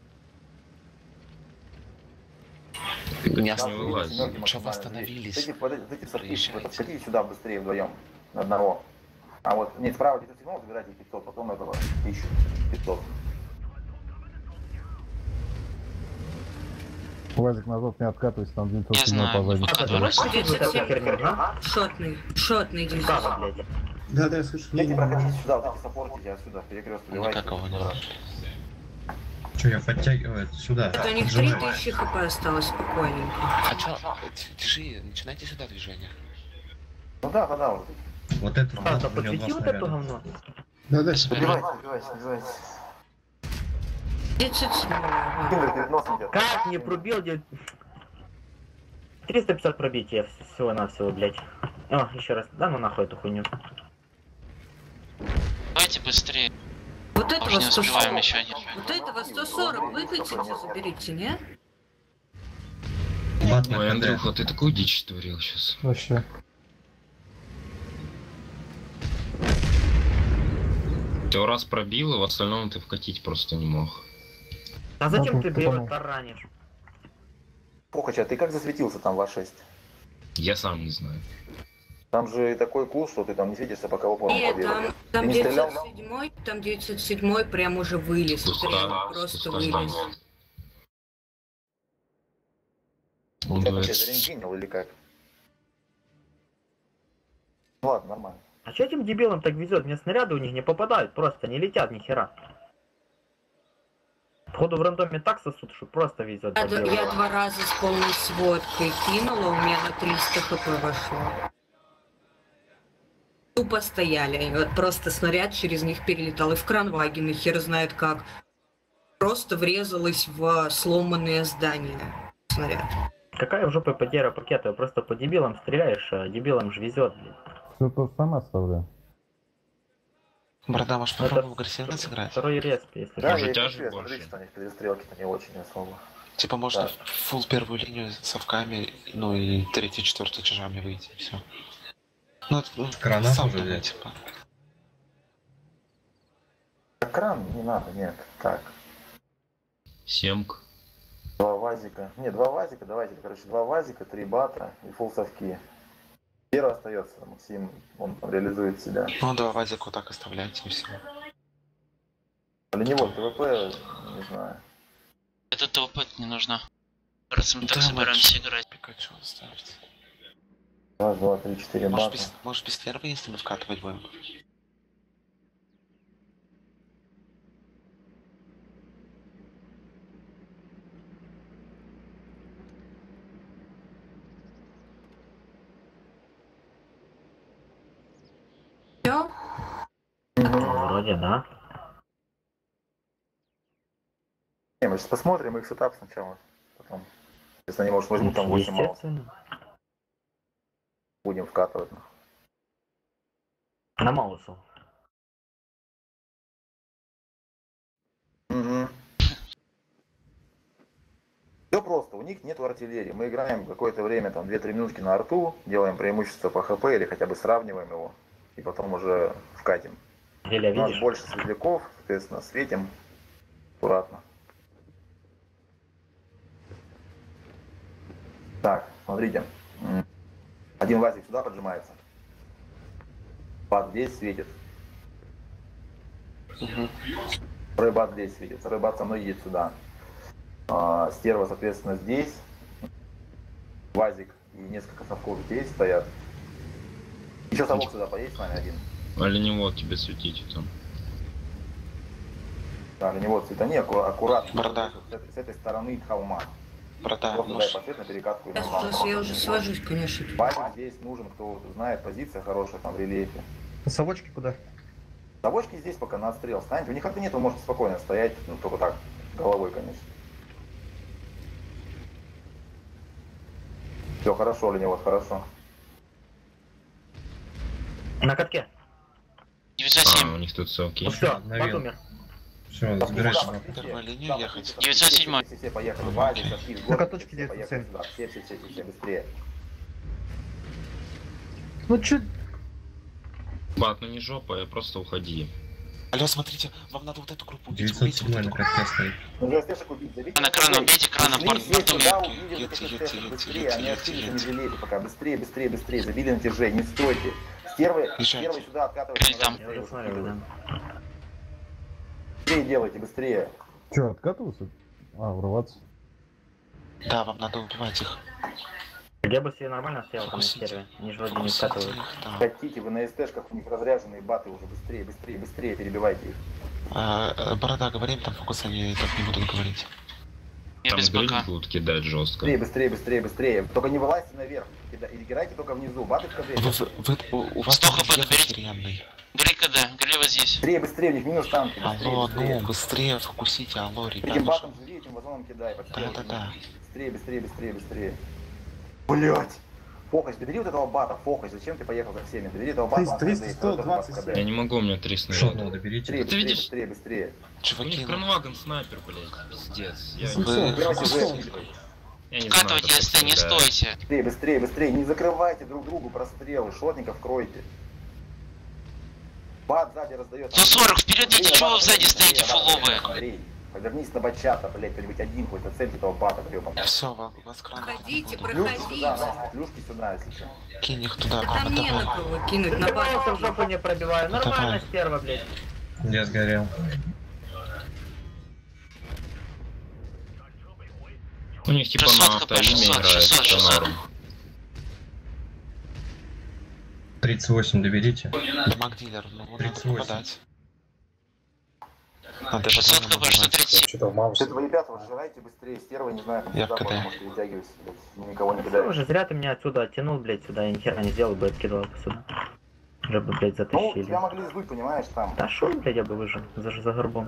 Не Да, ост- не вылазь. семерки Что максимально восстановились? здесь. Эти, вот эти, эти совки, Проезжайте. вот, подходите сюда быстрее вдвоем, на одного. А вот, нет, справа девятьсот седьмой забирайте пятьсот, потом этого тысячу пятьсот. Вазик назад не откатывайся, там девятьсот Я седьмой знаю, по заднице. А, ты можешь ходить вот эту херню, а? Шотный, шотный Куда, девятьсот. блядь? Да, да, я слышу. Идите, проходите сюда, вот эти саппортики отсюда, перекрест убивайте. Никак его не Че, я подтягиваю сюда. Это у них три тысячи хп осталось спокойненько. А чё? Держи, начинайте сюда движение. Ну да, да, да, вот. Вот это А, да у него подсвети два вот снаряда. это говно. Да, да, Убивайте, убивайте, убивайте. тридцать семь. Киндер перед носом идет. Как не пробил, где... триста пятьдесят пробития всего-навсего, блядь. О, еще раз. Да ну нахуй эту хуйню. Давайте быстрее. Вот Мы этого уже не сто успеваем сорок. еще один. Вот этого сто сорок выкатите, заберите, не? Бат на Ой, КД. Андрюха, ты такую дичь творил сейчас. Вообще. Ты раз пробил, и в остальном ты вкатить просто не мог. А зачем Ну, ты потому- его таранишь? Похоча, ты как засветился там в А шесть? Я сам не знаю. Там же такой кул, что ты там не светишься, пока в упор не Нет, побежишь. там, Ты там не стрелял? девятьсот седьмой, там девятьсот седьмой прям уже вылез. Пуста, Прям просто пуста вылез. здание. Он Тебя говорит, вообще зарентгенил или как? Ну ладно, нормально. А чё этим дебилам так везет? Мне снаряды у них не попадают, просто не летят ни хера. Походу в рандоме так сосут, что просто везет. Я, д- я два раза с полной сводкой кинула, у меня на триста хп вошло. Тупо стояли, и вот просто снаряд через них перелетал, и в кранваген, и хер знает как. Просто врезалась в сломанное здание снаряд. Какая в жопе потеря пакета? Просто по дебилам стреляешь, а дебилам же везет, блин. Все то же самое оставляю. Борода, может, Это попробуем агрессивно сыграть? Второй респ, если Да, Может, я тяжесть смотри, больше? что у них перестрелки-то не очень особо. Типа можно Да. в фул первую линию с совками, ну и третий, четвертый чижами выйти, все. Ну, это, ну, Гранату сам уже думай, взять. типа. Кран не надо, нет. Так, Семка. два вазика. Не, два вазика, давайте, короче, два вазика, три бата и фул совки. Первый остается, Максим, он там реализует себя. Ну да, Вазик вот так оставляйте и все. Для него ТВП, не знаю. Это ТВП не нужно. Раз мы так Да, собираемся матч. играть. Пикачу оставьте. Раз, два, три, четыре Может бата. без, может без первой, если мы вкатывать будем? Все? Ну, вроде да. Не, мы сейчас посмотрим их сетап сначала. Потом. Если они, может, возьмут там восемь маус. Естественно. Будем вкатывать. На маусу. Угу. Все просто, у них нет артиллерии. Мы играем какое-то время, там две-три минутки на арту, делаем преимущество по хп или хотя бы сравниваем его, и потом уже вкатим. Еля, У нас видишь? больше светляков, соответственно, светим аккуратно. Так, смотрите. М. Один вазик сюда поджимается. Бат здесь светит. Второй бат здесь светит. Второй бат со мной едет сюда. А, стерва, соответственно, здесь. Вазик и несколько совков здесь стоят. Еще совок сюда поедет с нами один. Оленевод тебе светите там. Да, для него цветани аккура- аккуратно. Борода. С этой, с этой стороны холма. Борода, Просто дай может... посвет на перекатку. и Сейчас, на сейчас я уже свожусь, конечно. Вазик здесь нужен, кто знает, позиция хорошая там в рельефе. Совочки куда? Совочки здесь пока на отстрел станете. У них как-то нет, вы можете спокойно стоять, ну только так, головой, конечно. Все хорошо, Ленивод, хорошо. На катке. девятьсот А, семь. у них тут совки. Ну все, навел. бат умер. Все, забирайся. Первую линию ехать. девятьсот семь. Все, все, поехали. Вазик, совки, На каточке все, девятьсот поехали семь. сюда. Все, все, все, все, быстрее. Ну чё? Бат, ну не жопа, я просто уходи. Алло, смотрите, вам надо вот эту группу убить, девятьсот убейте вот седьмой эту на группу. катке стоит. Уже стешек убить, забейте. На кран убейте, крана Шли, борт. все сюда, Едьте, увидели едьте, этих едьте, стешек, едьте, быстрее, едьте, они едьте, отсюда не едьте. жалейте пока, быстрее, быстрее, быстрее, забили на тяжей, не стойте. Стервы, Езжайте. стервы сюда откатывайте. Там. Я уже смотрю, да. Быстрее делайте, быстрее. Че, откатываться? А, врываться. Да, вам надо убивать их. Я бы себе нормально стоял там на сервере. Они же вроде не скатывают. Хотите, вы на СТшках, у них разряженные баты уже быстрее, быстрее, быстрее, перебивайте их. А, борода, говорим, там фокус они так не будут говорить. Там гриль будут кидать жестко. Быстрее, быстрее, быстрее, быстрее. Только не вылазьте наверх. И играйте только внизу. Баты в КД. Вы, вы, у, у вас сто хп доберите реальный. Гри КД, Гри вот здесь. Быстрее, быстрее, у них минус танки. Быстрее, Алло, быстрее. ну, быстрее фокусите, алло, Этим ребята. батом живи, этим вазоном кидай. Да, да, да. Быстрее, быстрее, быстрее, быстрее. Блять! Фокус, добери вот этого бата, Фокус, зачем ты поехал за всеми? Добери этого бата. триста, сто двадцать. Я не могу, у меня три Что, снаряда. ну, доберите. Быстрее, Ты быстрее, видишь? быстрее, быстрее. У Чуваки, них ну, кранваген снайпер, блядь, пиздец. Я, Ну, не- Убирайте всё, Ж, всё. скидывай. я не знаю, Вкатывайте как СТ, не это стреляет. стойте. Быстрее, быстрее, быстрее, не закрывайте друг другу прострелы, шотников кройте. Бат сзади раздает. сто сорок, вперед Андрей, идите, чего на вы бата сзади раздает, стоите Андрей, на бата фуловые? раздает, Андрей, повернись на бачата, блять, кто-нибудь один хоть оцельте этого бата, гребаного. все, вас, вас кран. Проходите, Плюшки проходите. сюда, Настя, плюшки сюда, если что. Кинь их туда, Да мама, там не на давай. кого кинуть, на Пробивался в башню. жопу не пробиваю. Нормально Давай. стерва, блядь. Я сгорел. У них типа шестьсот на хп, автоиме шестьсот, играет, шестьсот, это шестьсот. норм. тридцать восемь доберите. Дамаг дилер, ну, надо тридцать восемь. попадать. Надо шестьсот его хп, что убивать. тридцать. Что-то в маус. Это вы, ребята, вот жирайте быстрее, стервы, не знаю, там Я сюда, в КД. потому что вытягивайся, блядь, никого не Все кидаешь. уже, зря ты меня отсюда оттянул, блядь, сюда. Я нихера не сделал бы, откидывал бы сюда. Уже бы, блядь, Ну, затащили. тебя могли сдуть, понимаешь, там. Да шо, блядь, я бы выжил за, за горбом.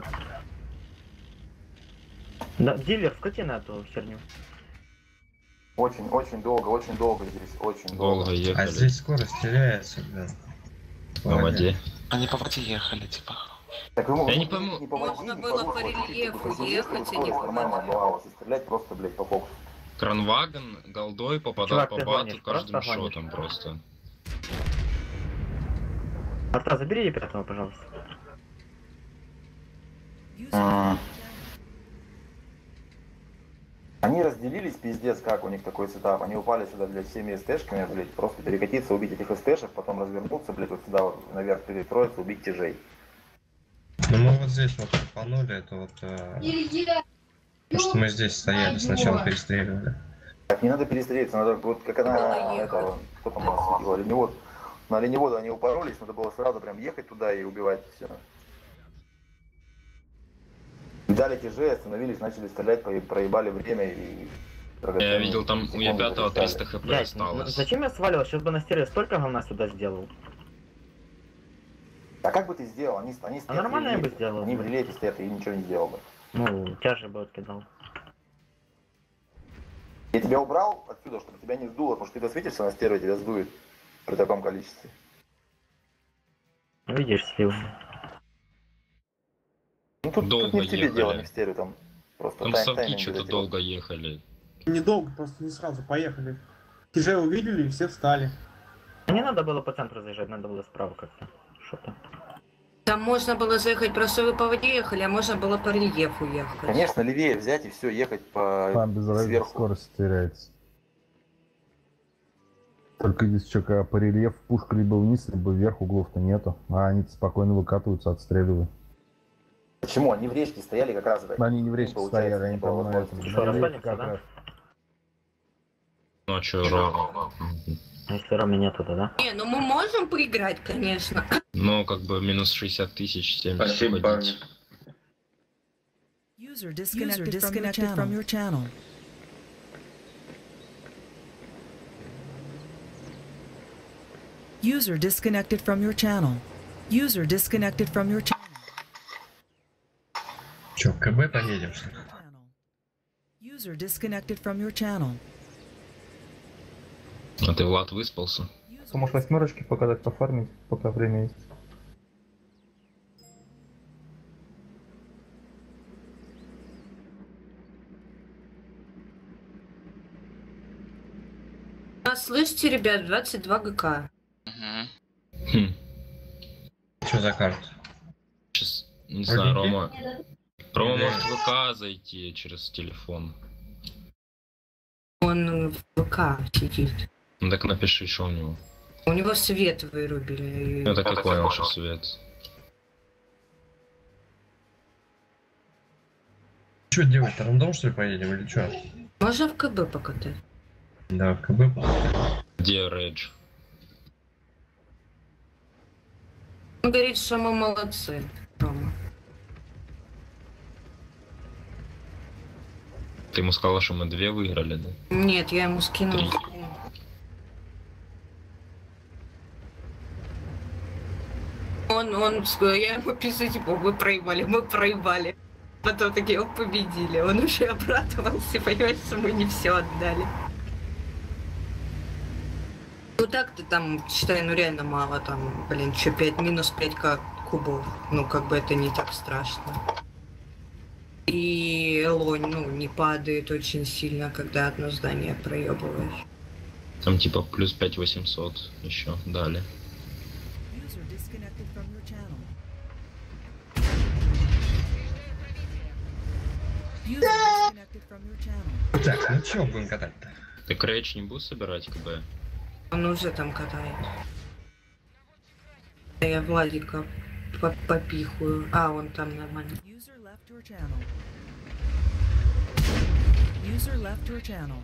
Да, дилер, вкати на эту херню. Очень, очень долго, очень долго здесь, очень Долго долго. А ехали. здесь скорость теряется, блин. На воде. Они по воде ехали, типа. Так вы Я не можете пойму. не по воде, Можно не было по по руслу, рельефу как бы, по ехать, сюжету, а не скорость по нормальная воде. была у вас, и стрелять просто, блядь, по фокусу. Кранваген голдой попадал Чувак, по ты бату гонишь, каждым просто гонишь. шотом просто. Арта, забери пятого, пожалуйста. М. Они разделились, пиздец, как у них такой сетап. Они упали сюда, блядь, всеми СТшками, блядь, просто перекатиться, убить этих СТшек, потом развернуться, блядь, вот сюда вот наверх перестроиться, убить тяжей. Ну мы вот здесь вот попанули, это вот... э, то, что мы здесь стояли, сначала перестреливали. Так, не надо перестрелиться, надо вот как она, это, кто там у нас сидел, оленевод. На оленеводу они упоролись, надо было сразу прям ехать туда и убивать все. Дали тяжей, остановились, начали стрелять, про- проебали время и... Я видел там у Е секунды пятого засчитали. триста хп Блядь, ну, осталось. зачем я сваливал? Сейчас бы на стере столько говна сюда сделал. А как бы ты сделал? Они, они стоят нормально в я бы рельефе. сделал, Они в блядь. рельефе стоят, и ничего не сделал бы. Ну, тяжи бы откидал. Я тебя убрал отсюда, чтобы тебя не сдуло, потому что ты засветишься на стерве, тебя сдует при таком количестве. Видишь, слил. Ну тут, Долго тут не в тебе ехали. дело, не в стерве, там просто Там тайм- соки тайминг что-то где-то. долго ехали. Недолго, просто не сразу, поехали. Тяжей увидели и все встали. Не надо было по центру заезжать, надо было справа как-то. Что-то. Там можно было заехать, просто вы по воде ехали, а можно было по рельефу ехать. Конечно, левее взять и все, ехать по Там без разницы сверху. скорость теряется. Только здесь что, когда по рельефу пушка либо вниз, либо вверх, углов-то нету. А они спокойно выкатываются, отстреливают. Почему? Они в речке стояли как раз. это- Они не в речке получается, стояли, они не было там на возможности. этом. Что, на рельефе расстанемся, как да? раз. Ну а чё, ровно. Если Роми нету, то да? Не, ну мы можем поиграть, конечно. Но как бы минус шестьдесят тысяч, семьдесят Спасибо, ходить. User disconnected, disconnected from your channel. User disconnected from your channel. User disconnected from your channel. Че, в КБ поедем, что ли? User disconnected from your channel. А ты, Влад, выспался? Может восьмерочки пока так пофармить, пока время есть. А, слышите, ребят, двадцать два ГК. Хм. Что за карта? Сейчас, не Вроде знаю, нет. Рома. Рома Или- может в ВК зайти через телефон. Он в ВК сидит. Ну так напиши, что у него. У него свет вырубили. Ну так какой он что свет? Что делать, рандом что ли поедем или что? Можно в КБ покатать? Да, в КБ. Где Редж? Он говорит, что мы молодцы, Рома. Ты ему сказала, что мы две выиграли, да? Нет, я ему скинул. Три. Он, он, я ему пишу, типа, мы проебали, мы проебали. Потом такие, о, победили. Он уже обрадовался, понимаешь, что мы не все отдали. Ну так-то там, считай, ну реально мало, там, блин, что, пять минус пять к кубов. Ну, как бы это не так страшно. И лонь, ну, не падает очень сильно, когда одно здание проебываешь. Там типа плюс пять восемьсот еще дали. Так, ну чё будем катать-то? Ты Рэдж не будешь собирать КБ? Он уже там катает. Я Владика по- попихую. А, он там нормально. User left your channel. User left your channel.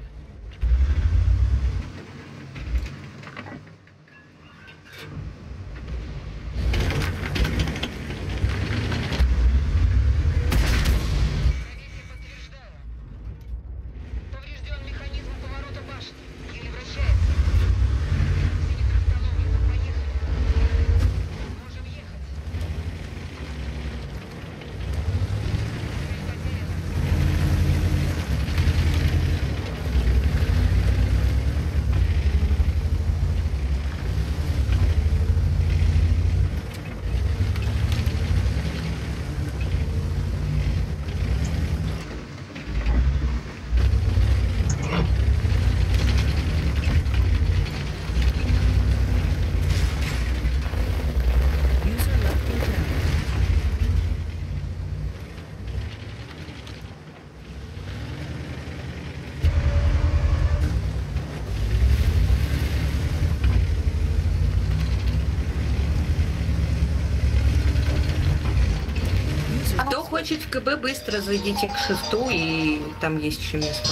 Кто хочет в КБ, быстро зайдите к шифту, и там есть еще место.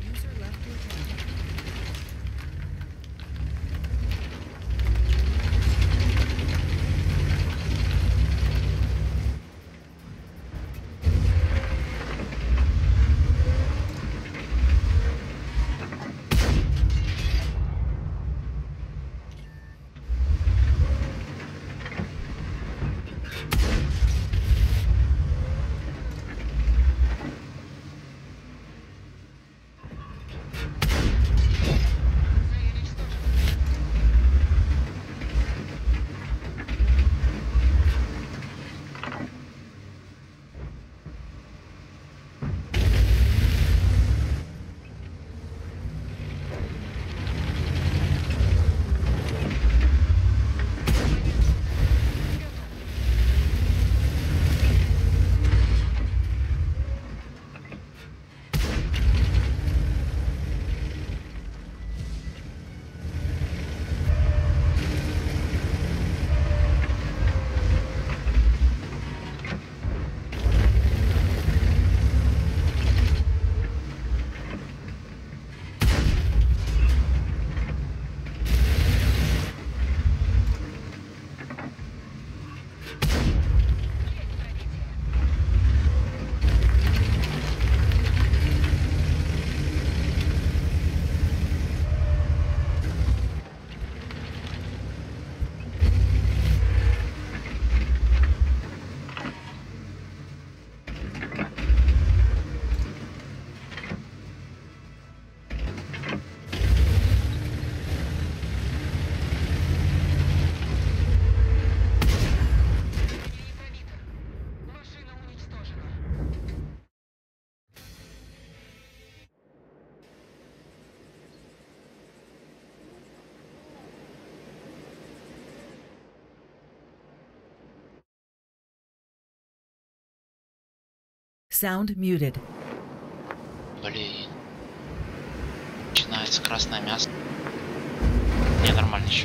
Sound muted. Блин. Начинается красное мясо. Не, нормально еще.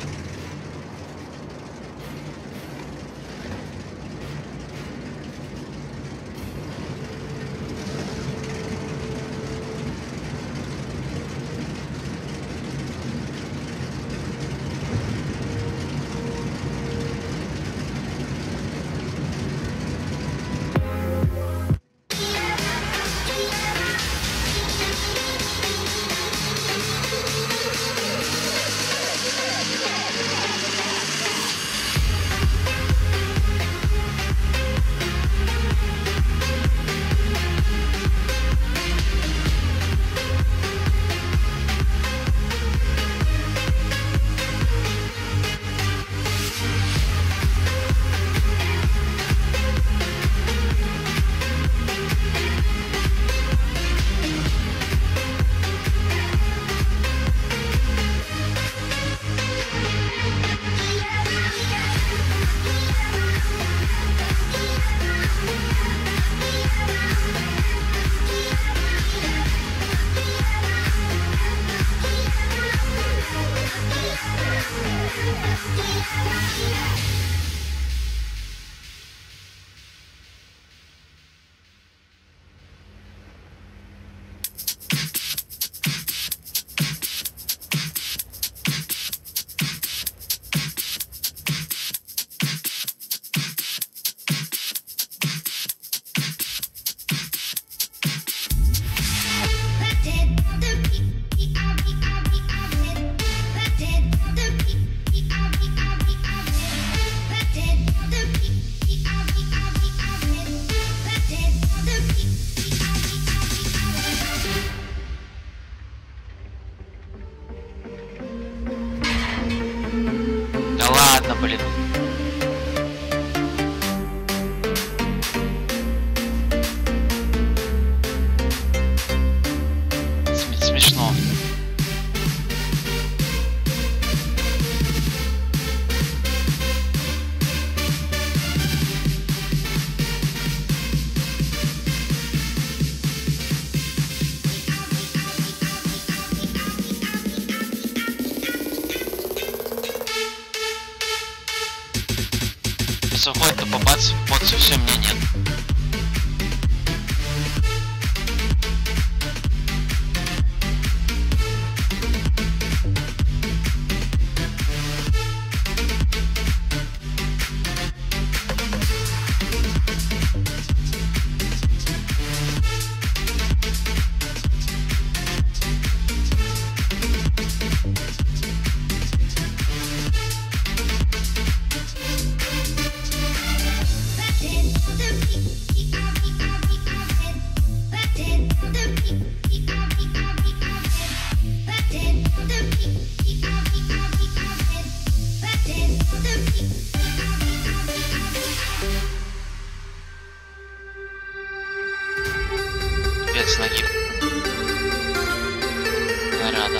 Блин. См- Смешно. Если уходит, то попасть в бот все мне нет. С ноги. Наряда.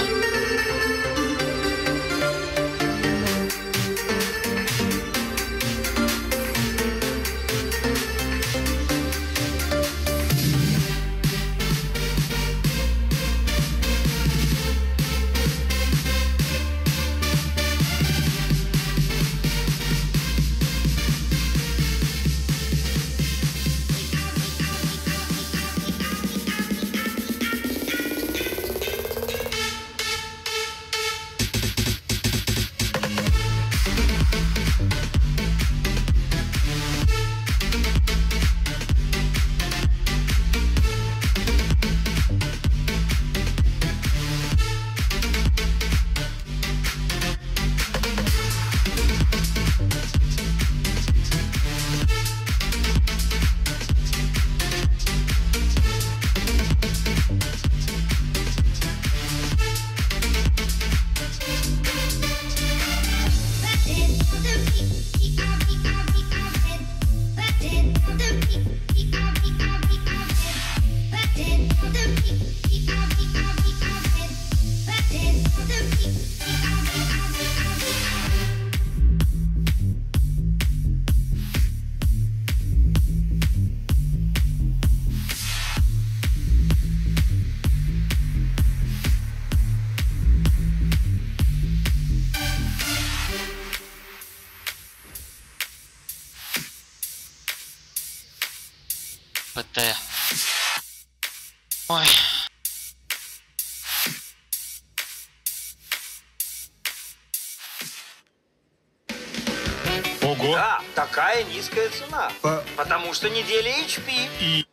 ПТ. Ой. Ого. Да, такая низкая цена. По... Потому что неделя эйч пи. И...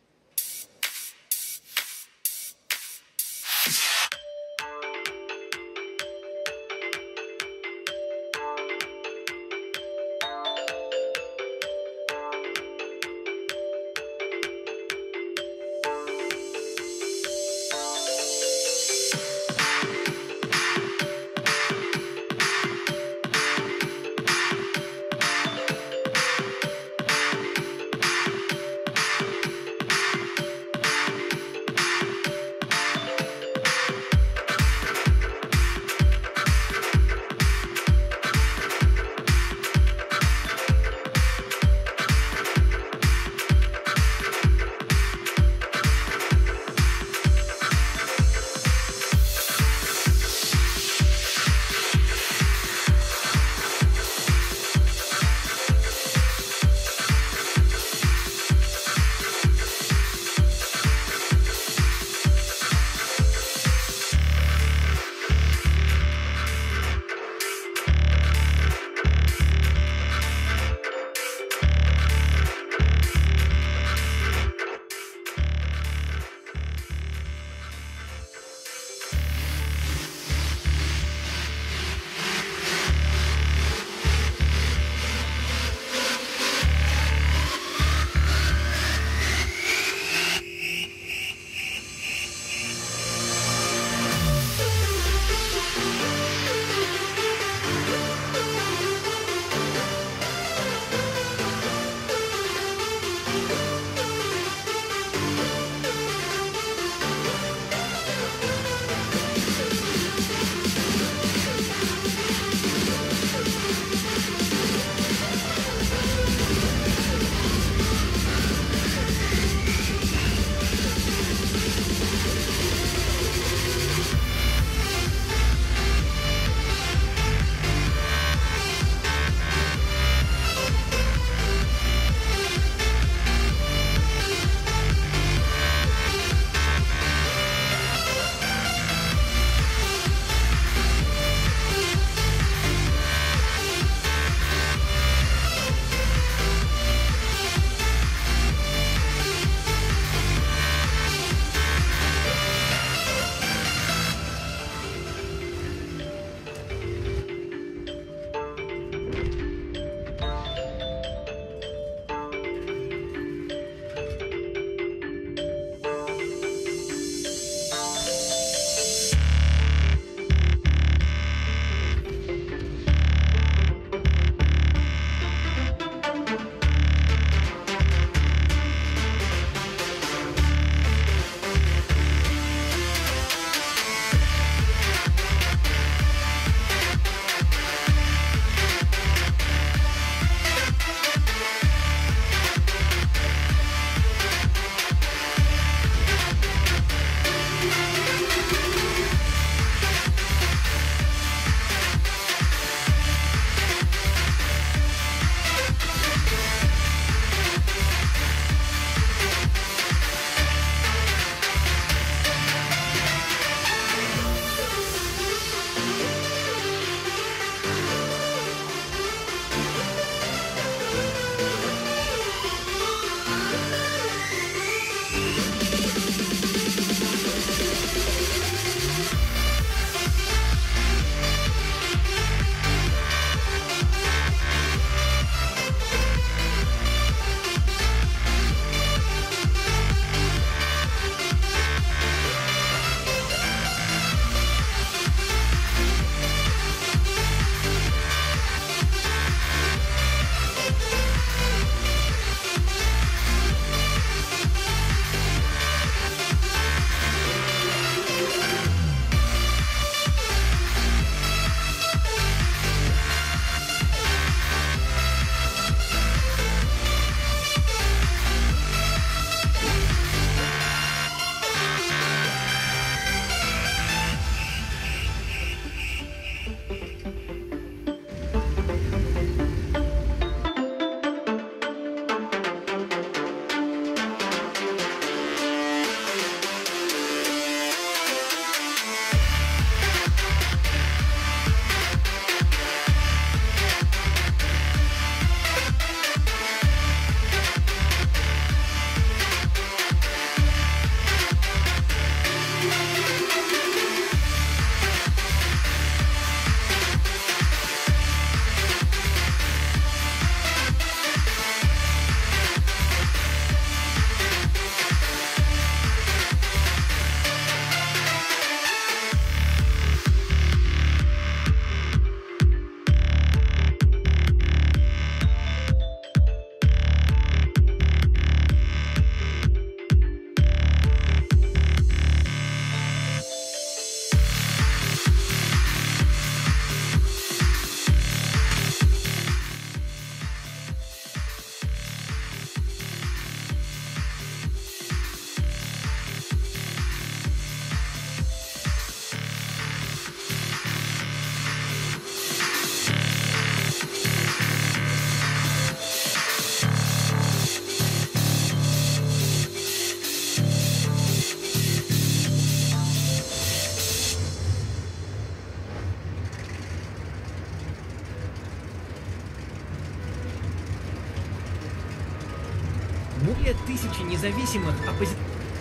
Более тысячи независимых оппозиционеров.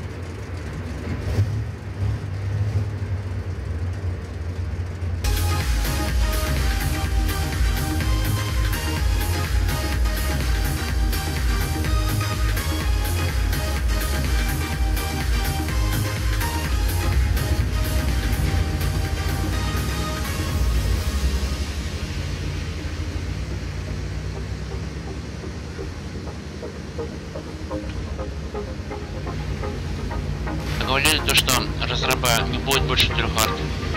Говорили то, что разраба не будет больше трех арт.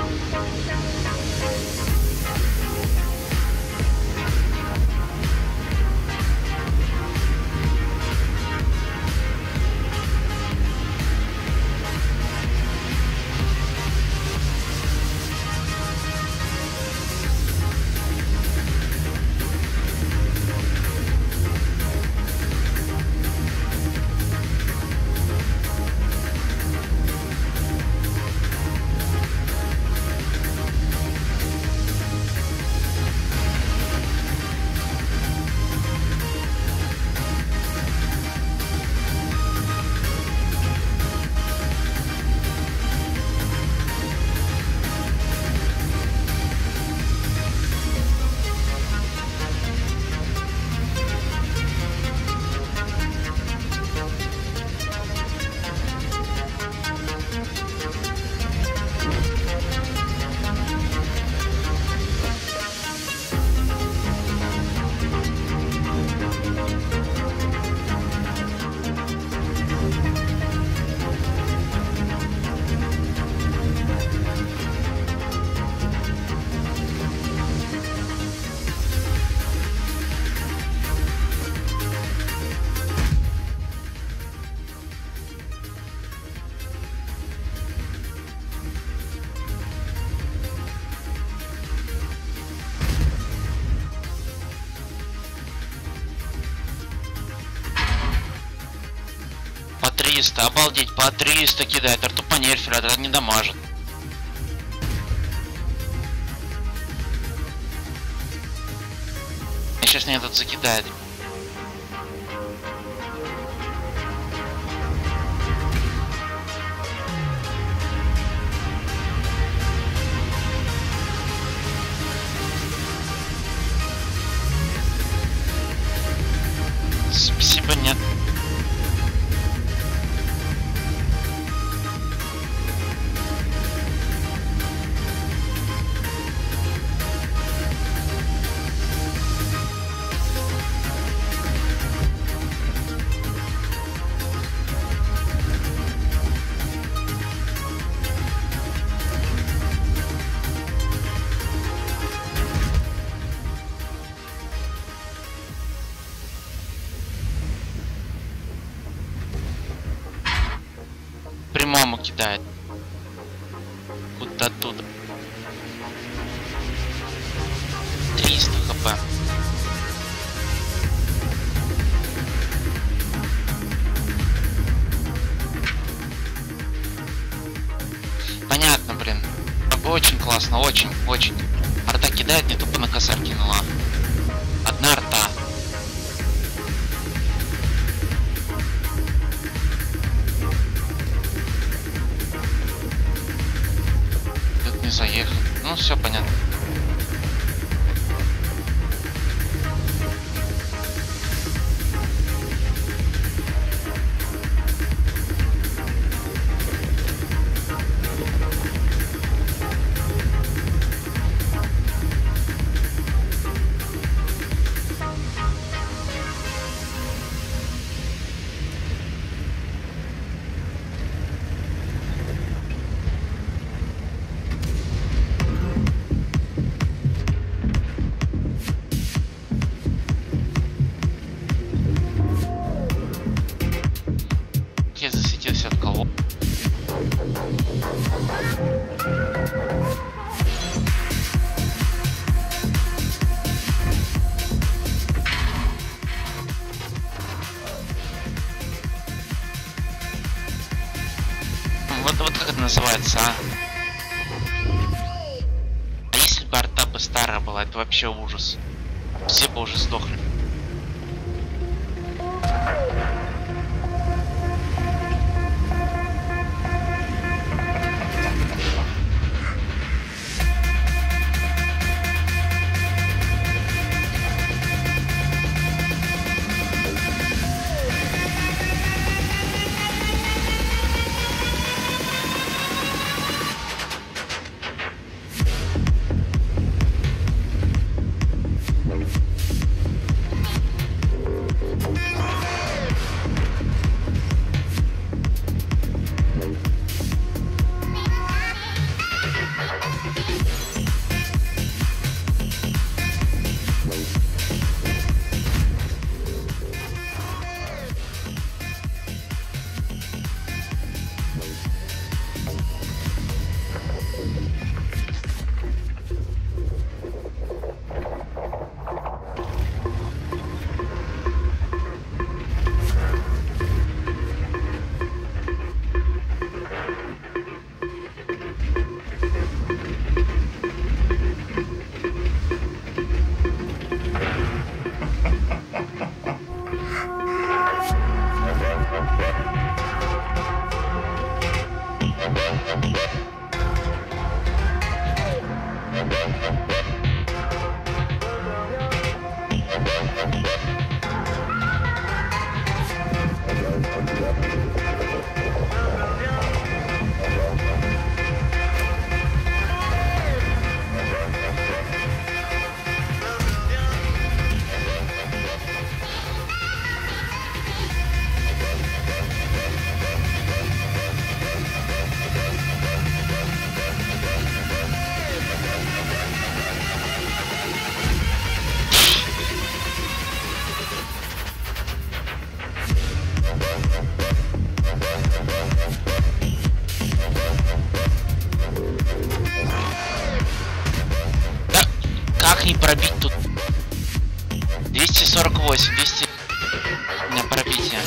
триста, обалдеть, по триста кидает, арту по нерферу, это не дамажит. Сейчас мне этот закидает. Спасибо, нет. Прямому кидает. Куда оттуда. триста хп. Понятно, блин. Очень классно, очень, очень. Арта кидает, не тупо на косарь кинула. Одна арта. Не заехал. Ну, все понятно. Я засветился от кого? Вот, вот как это называется, а? А если бы арта бы старая была, это вообще ужас. Все бы уже сдохли. Как не пробить тут? двести сорок восемь, двести на пробитие.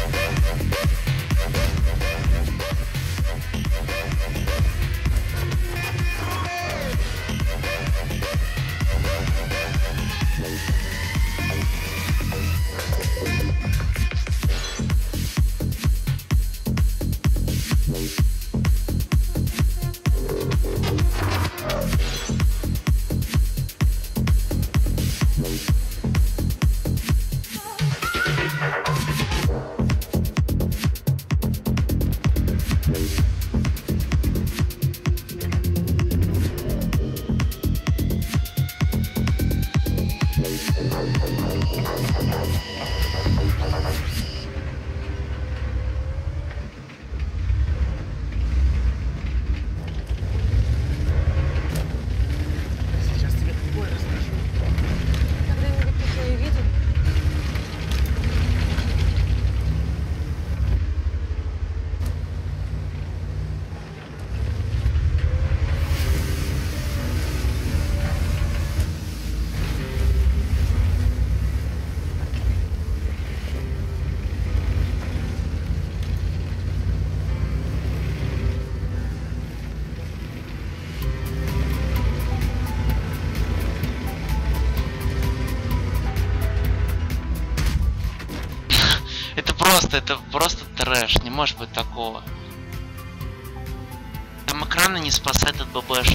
Просто, это просто трэш, не может быть такого. Там экраны не спасает от ББш.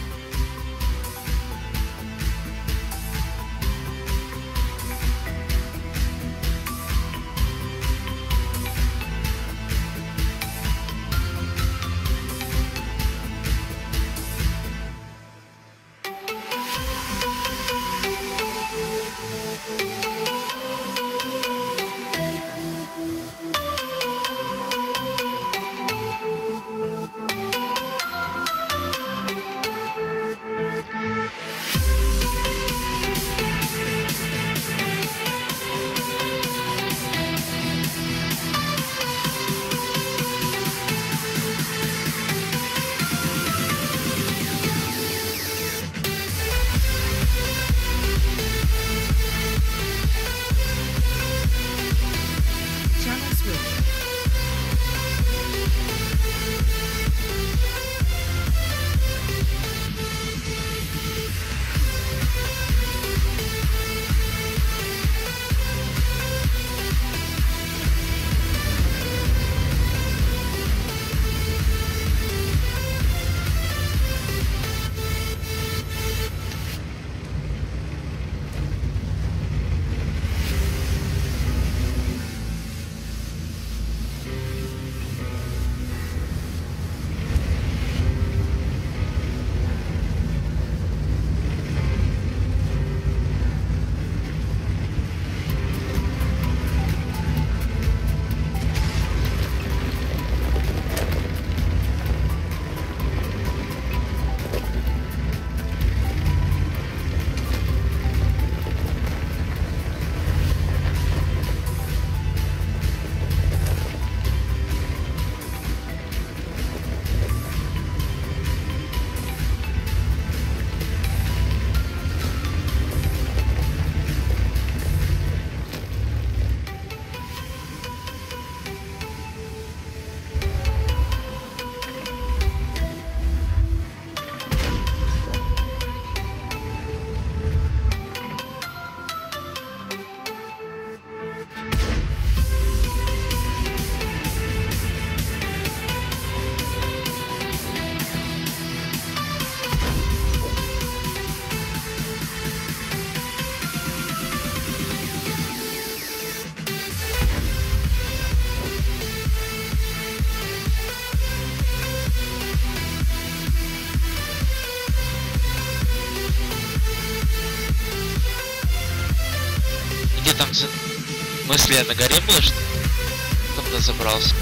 Мысли на горе было, что кто-то забрался.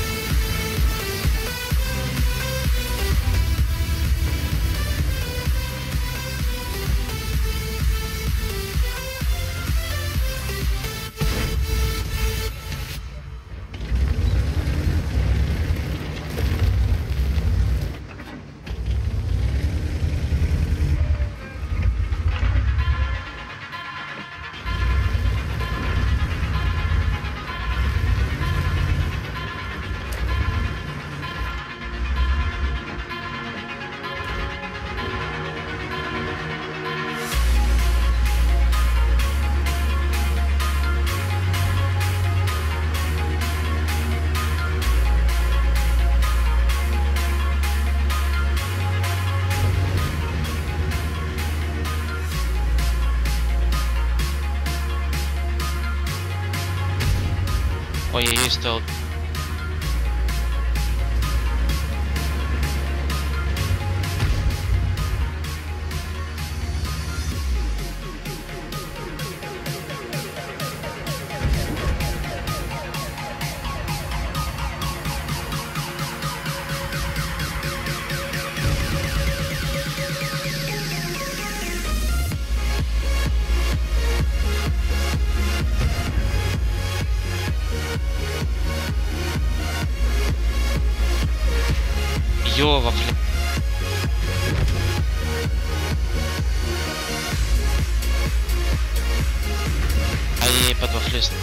Ой-ой-ой, стоял. Ёва, блин. Ай, под вафлист.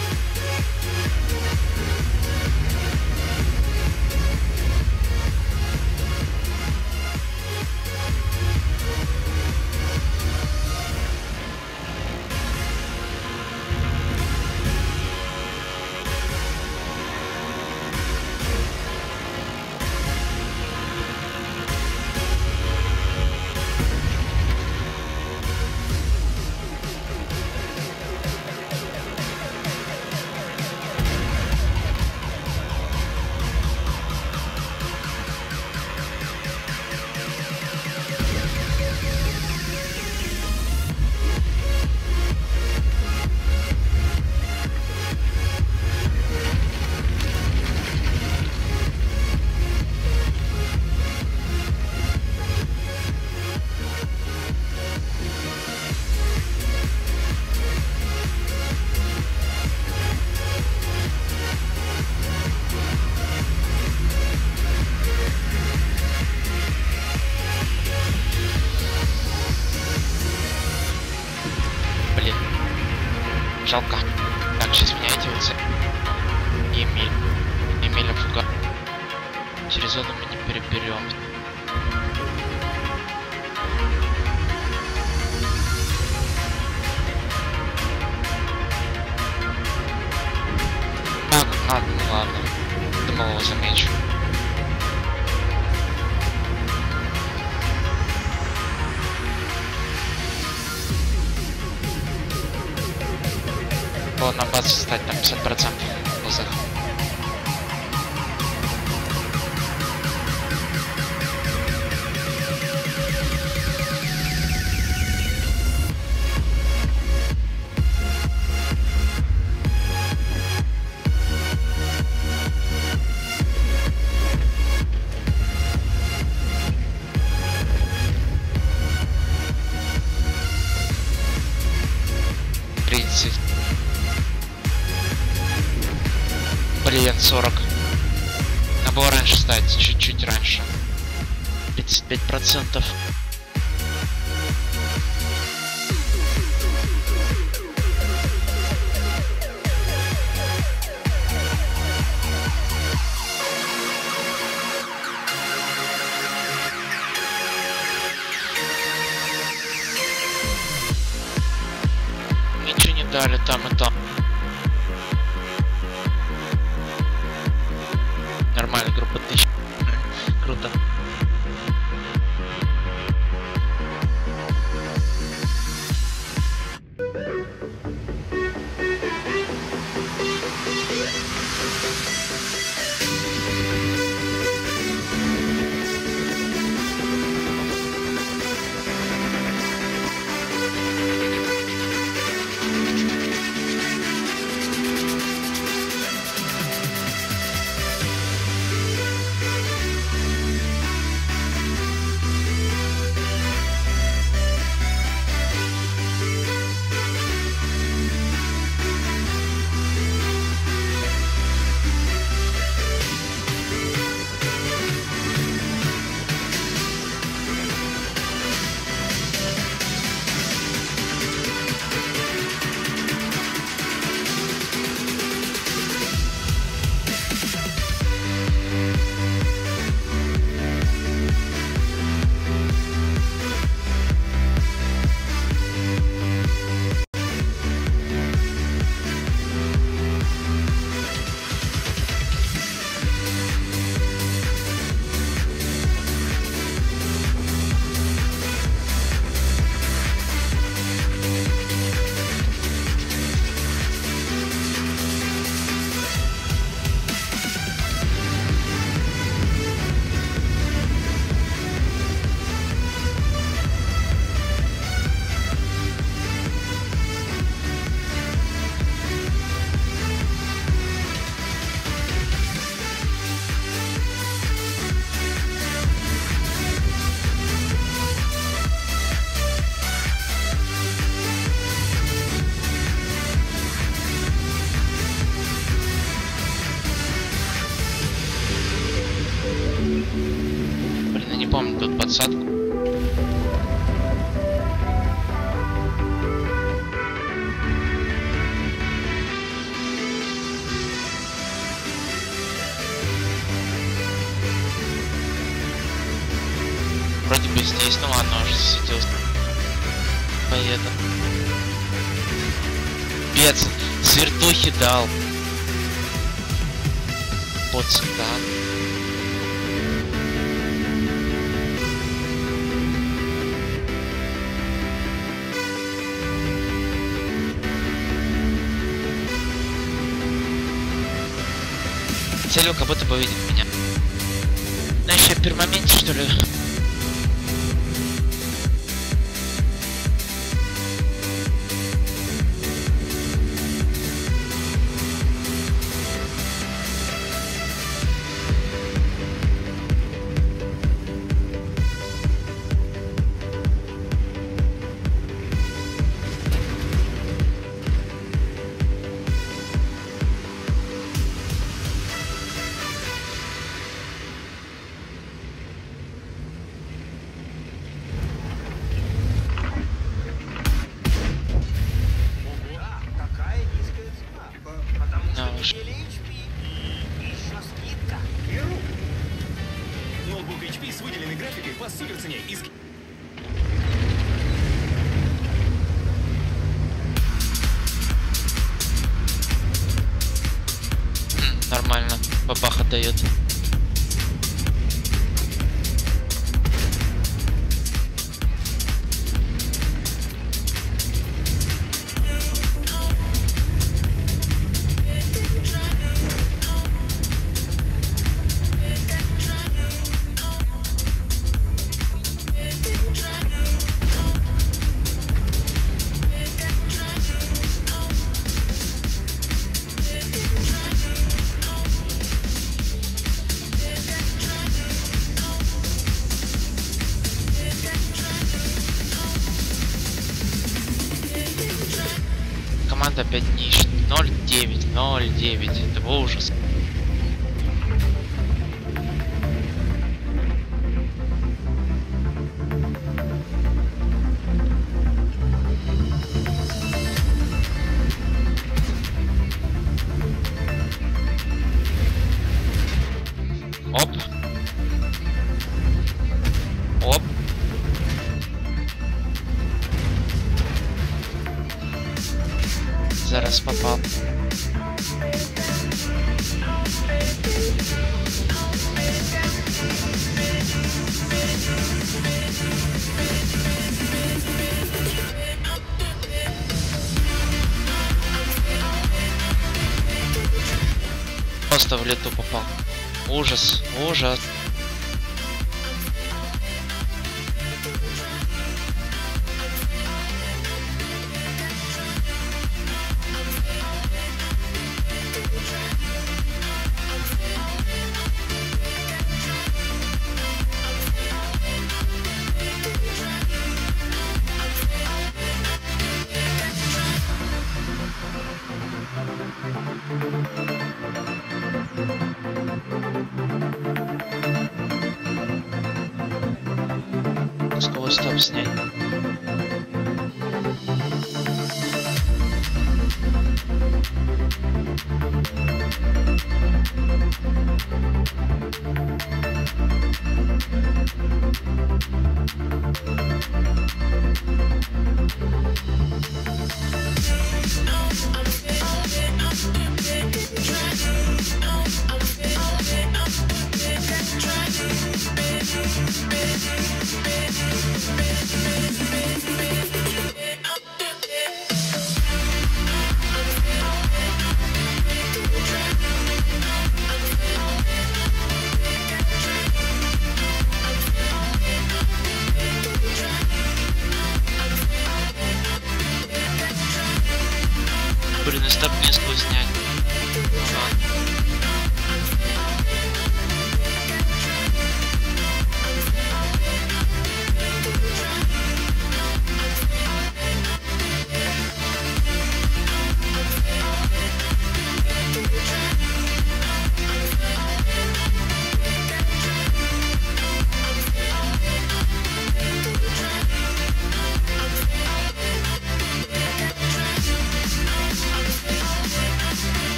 Жалко. Так, сейчас меняйте вот Эмиль. Эмиля фуга. Через зону мы не переберем. Так, ладно, ну ладно. Думал, его замечу. Вот на базе стать там пятьдесят процентов глазах. тридцать. Блин, сорок. Надо было раньше стать, чуть-чуть раньше. тридцать пять процентов. Ничего не дали там и там. Нормально, группа тысяч. Круто. подсадку. Вроде бы здесь, ну ладно, уже засветился. Поеду. Пец, свертухи дал. Вот сюда. Целью как будто бы видит меня. Ну еще в первом моменте, что ли? Ноутбук эйч пи с выделенной графикой по суперцене из... Нормально, бабаха дает. Команда опять нищ. ноль девять, ноль девять. Это ужас. Оп. Оп. Зараз попал. Просто в лету попал. Ужас, ужас. Пусковой стоп снять. Блин, стоп не сквозняк. Ага.